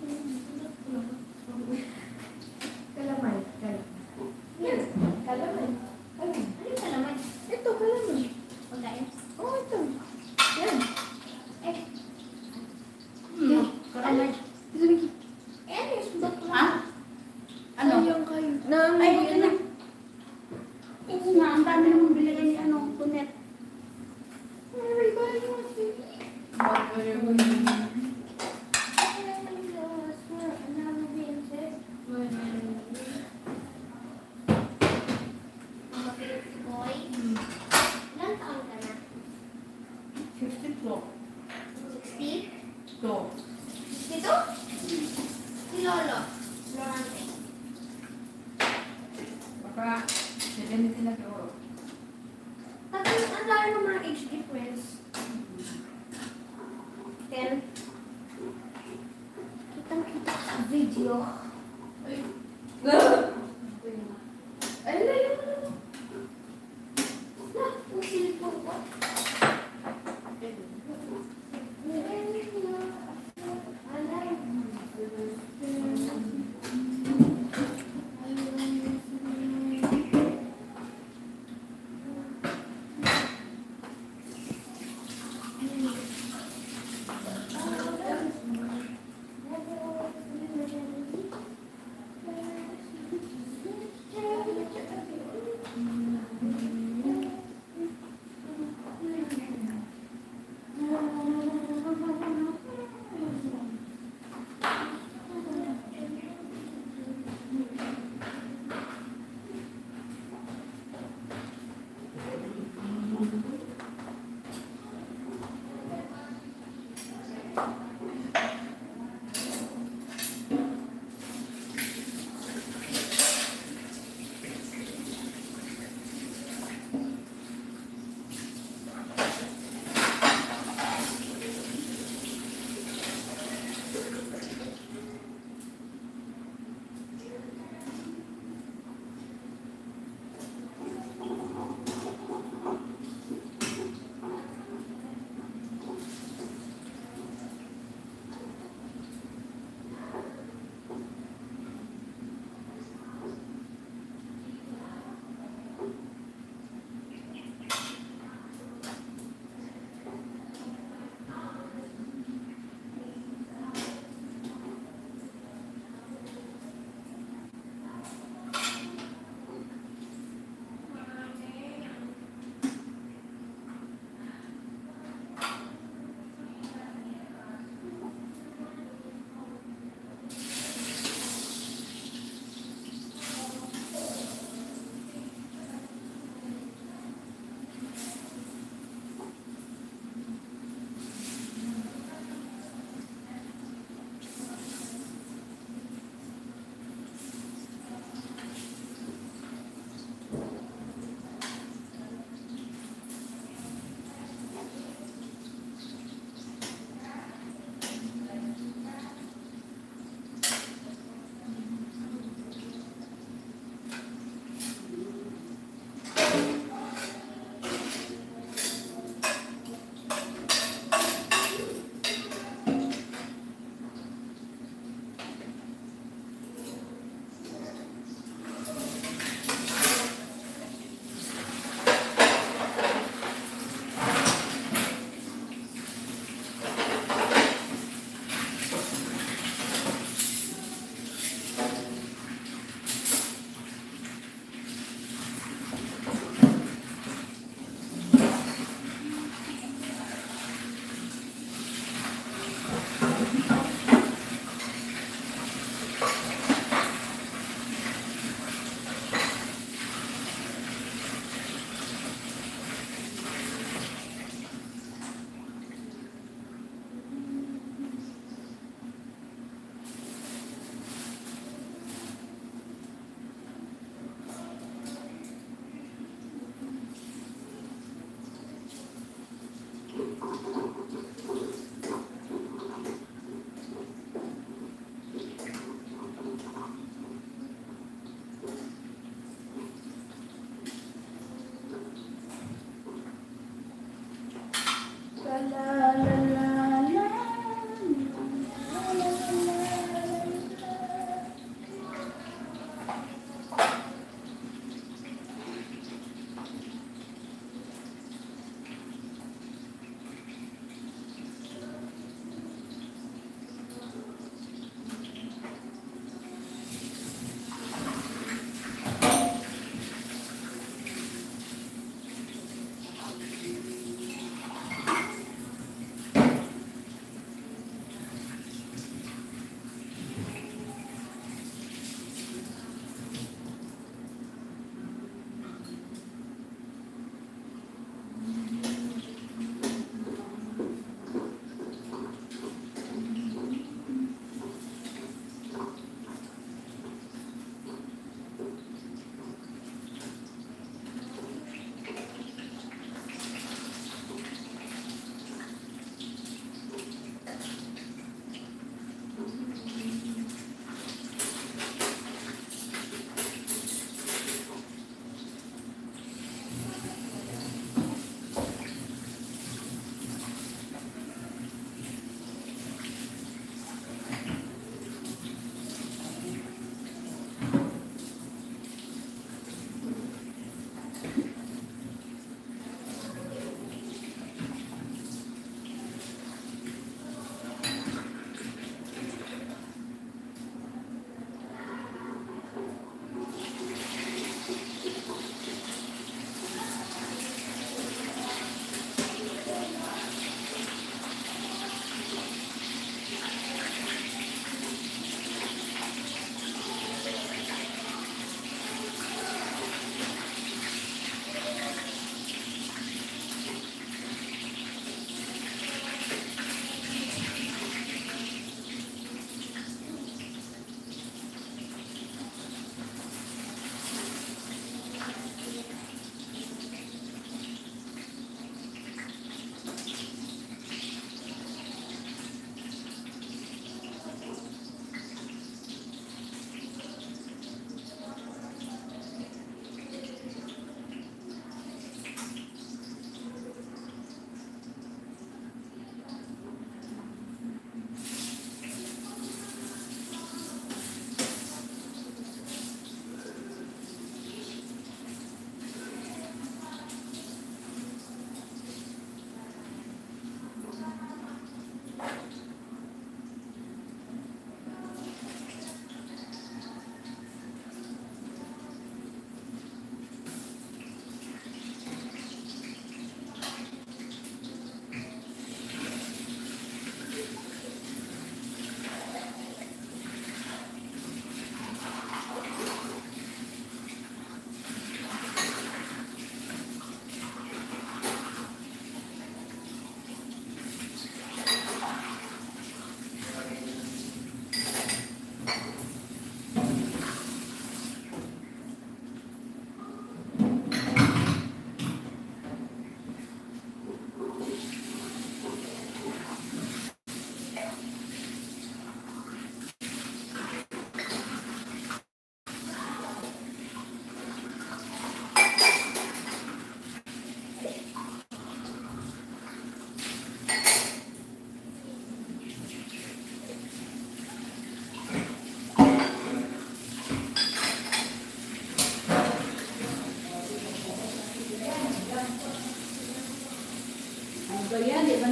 Kalamay. Kalamay. Yan. Kalamay. Kalamay. Ano yung kalamay? Ito, kalamay. Pagkain? Oo, ito. Yan. Eh. Hmm. Karamay. Tita Binky. Eh, ano yung sundot ko? Ha? Ano? yung kayo? Na, Ay, okay na. Oo nga, ang dami naman binigay ni ano, kunet. Everybody wants to eat. fifty-two. sixty? Two. Dito? Si Lolo. Lorante. Baka, seventy na siguro. Tapos, ang lalo ng mga age difference. ten. Kitang-kita sa video. Ay. Ay, ay, ay. Na, ang cellphone ko.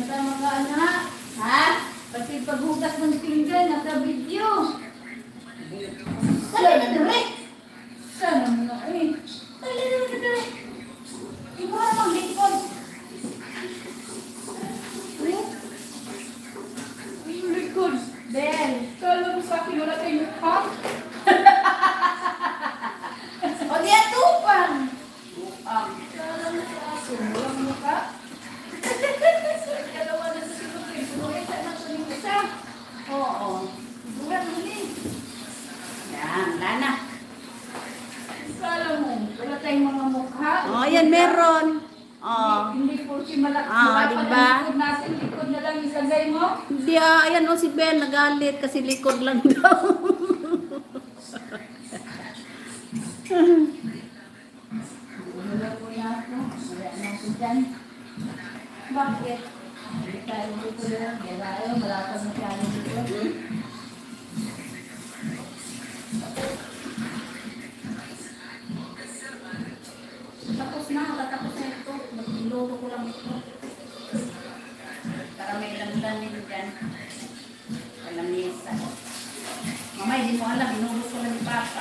sa mga anak. Ha? Pati paghugas ng pinggan, nasa video. Dali na dire. Sana mo na eh. Dali na dire. Ikaw na mag-likod. Yung likod. Bel. Kala mo sa akin wala tayong mukha. O diya tupang. Tupang. Kala mo sa akin walang mukha. Kalawa na sa sinupin. Punulit na sa ning isa. Oo. Buwan mo din. Yan, lana. Kala mo, wala tayong mga mukha. Oh, yan meron. Oh. Hindi po si malaki. Ah, diba? Likod natin, likod na lang isagay mo. Hindi ah, ayan o si Ben nagalit kasi likod lang daw. Wala po na ako. Wala na ako dyan. Bakit? Hindi tayo dito lang. Kaya tayo, malapad na tayo dito. Tapos na, tatapos na ito. Magluluto ko lang ito. Para may landan din dyan. Kalamisa. Mama, hindi mo alam, inubos ko lang ni Papa.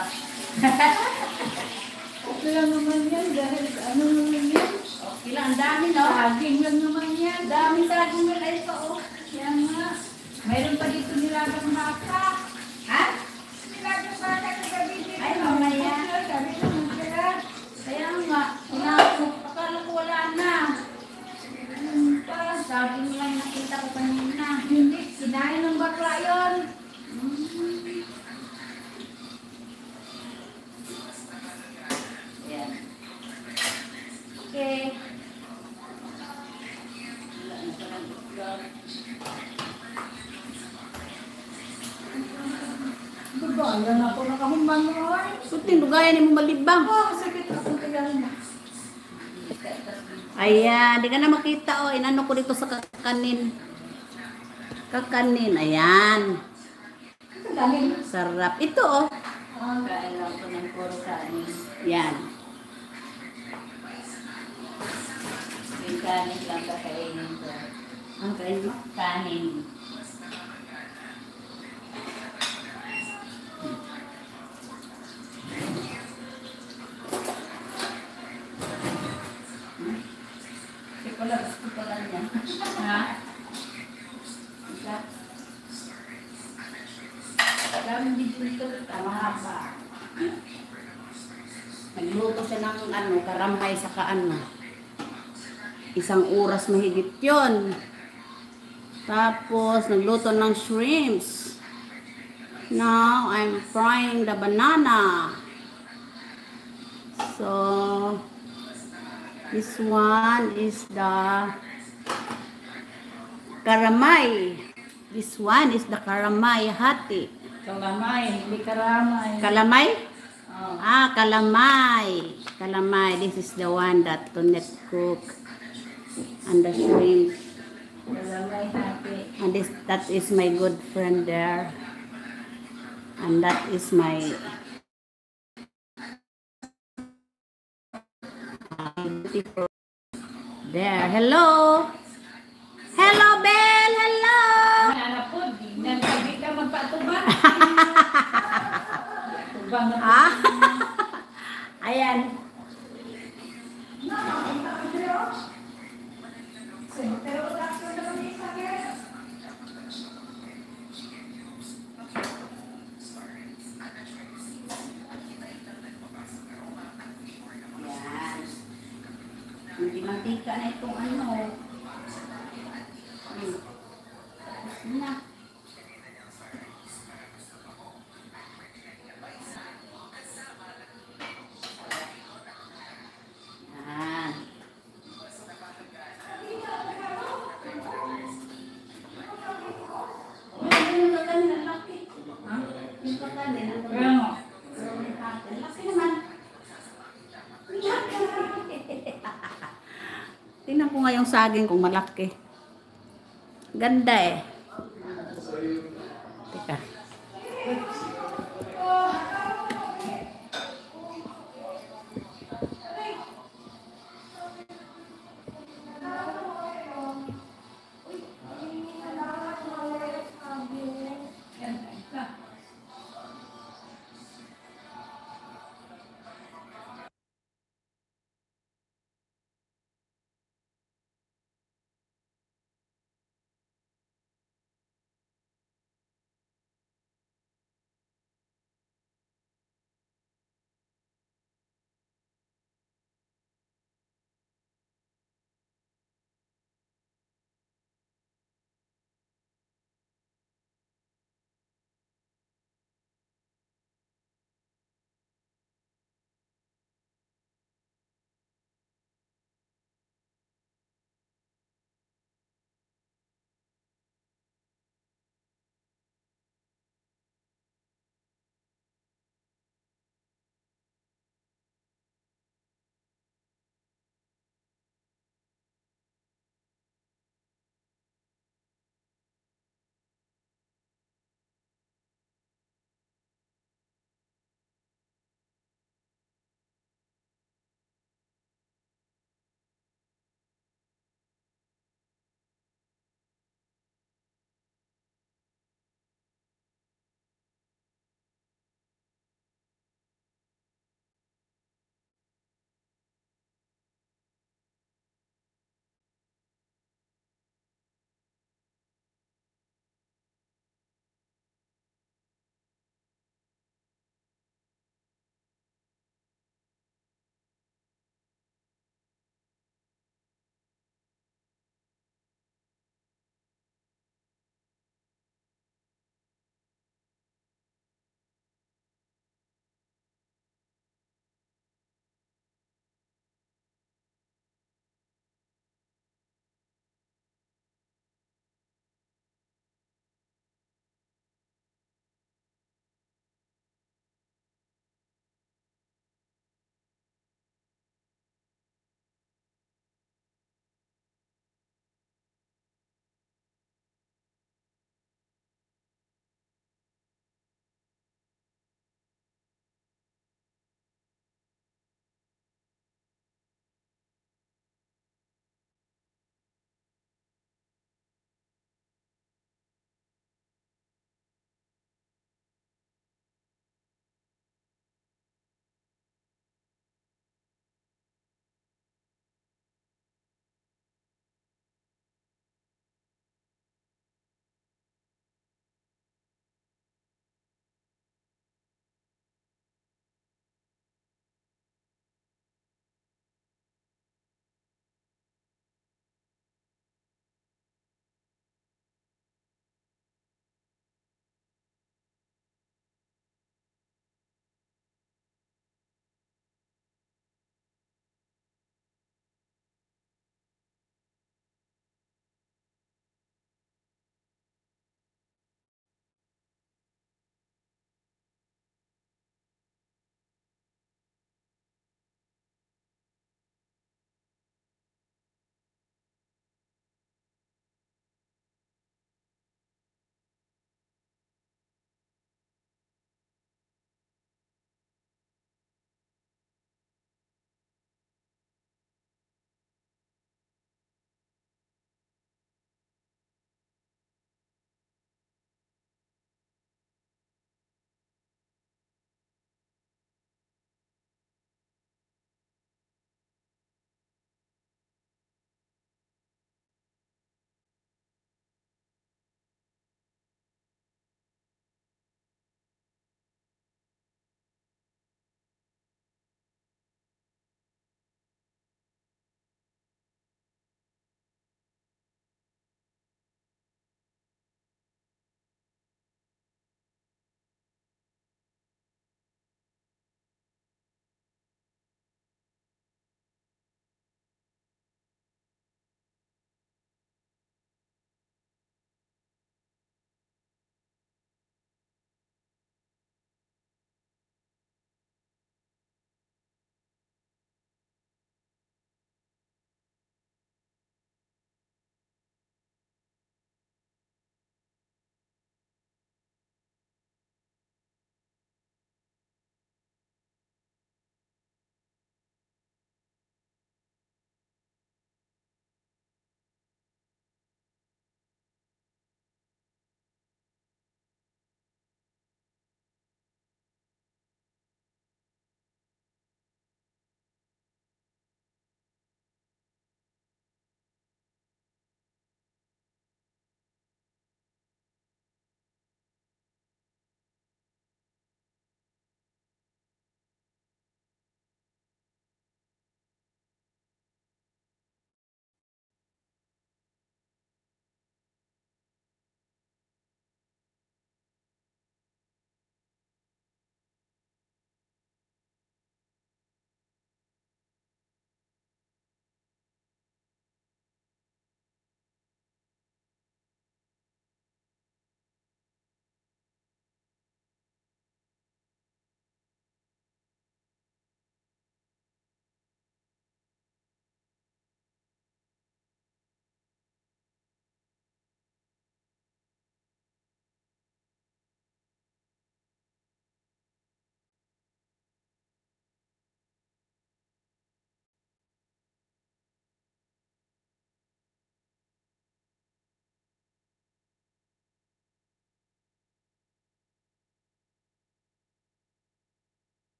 Okay lang naman yan dahil ano naman yan? Okay lang, ang dami no? Saging lang naman yan. Dami saging na kayo pa oh. Kaya nga. Mayroon pa dito nilagang baka. Ha? Nilagang baka sa gabi dito. Ay, mamaya. Sabi naman sila. Kaya nga, inakot, akala ko wala na. Hmm, pa. Saging lang nakita ko kanina. Hindi, kinain ng bakla yun. Yan. Okay. Wala na palang itlog. Babayan ako nakahumbang mo. Suting lugayan ni mo malibang. Oh, sakit ako kailangan na. Ayan, di ka na makita oh. Inano ko dito sa kakanin. Kakanin, ayan. Ito dahil. Sarap. Ito oh. Ah, Kailan ko ng puro kanin. Yan. Yung kanin lang kakainin ko. Ang kainin kanin. Hindi ko lang, gusto ko lang yan. Ha? Isa. Dami dito dito. Mahaba. Nagluto siya ng ano, karamay sa kaano. Isang oras mahigit yun. Tapos, nagluto ng shrimps. Now, I'm frying the banana. So, this one is the karamay. This one is the karamay hati. kalamay, hindi karamay. Kalamay? Oh. Ah, kalamay. Kalamay. This is the one that Tonet cook. And the shrimp. Kalamay hati. And this, that is my good friend there. And that is my beautiful there. Hello. Hello, Belle. Hello. Anak po, di na sabi ka magpatubang. Tubang na. Ah. Ayan. Pero ako naman isa kaya. Yan. Hindi mantika na itong ano. Hmm. Tapos na. Yan. Yung kakanin ang laki. Ha? Yung kakanin ang laki. Kaya nga. Ang laki naman. Tingnan ko nga yung saging kung malaki. Ganda eh. Teka.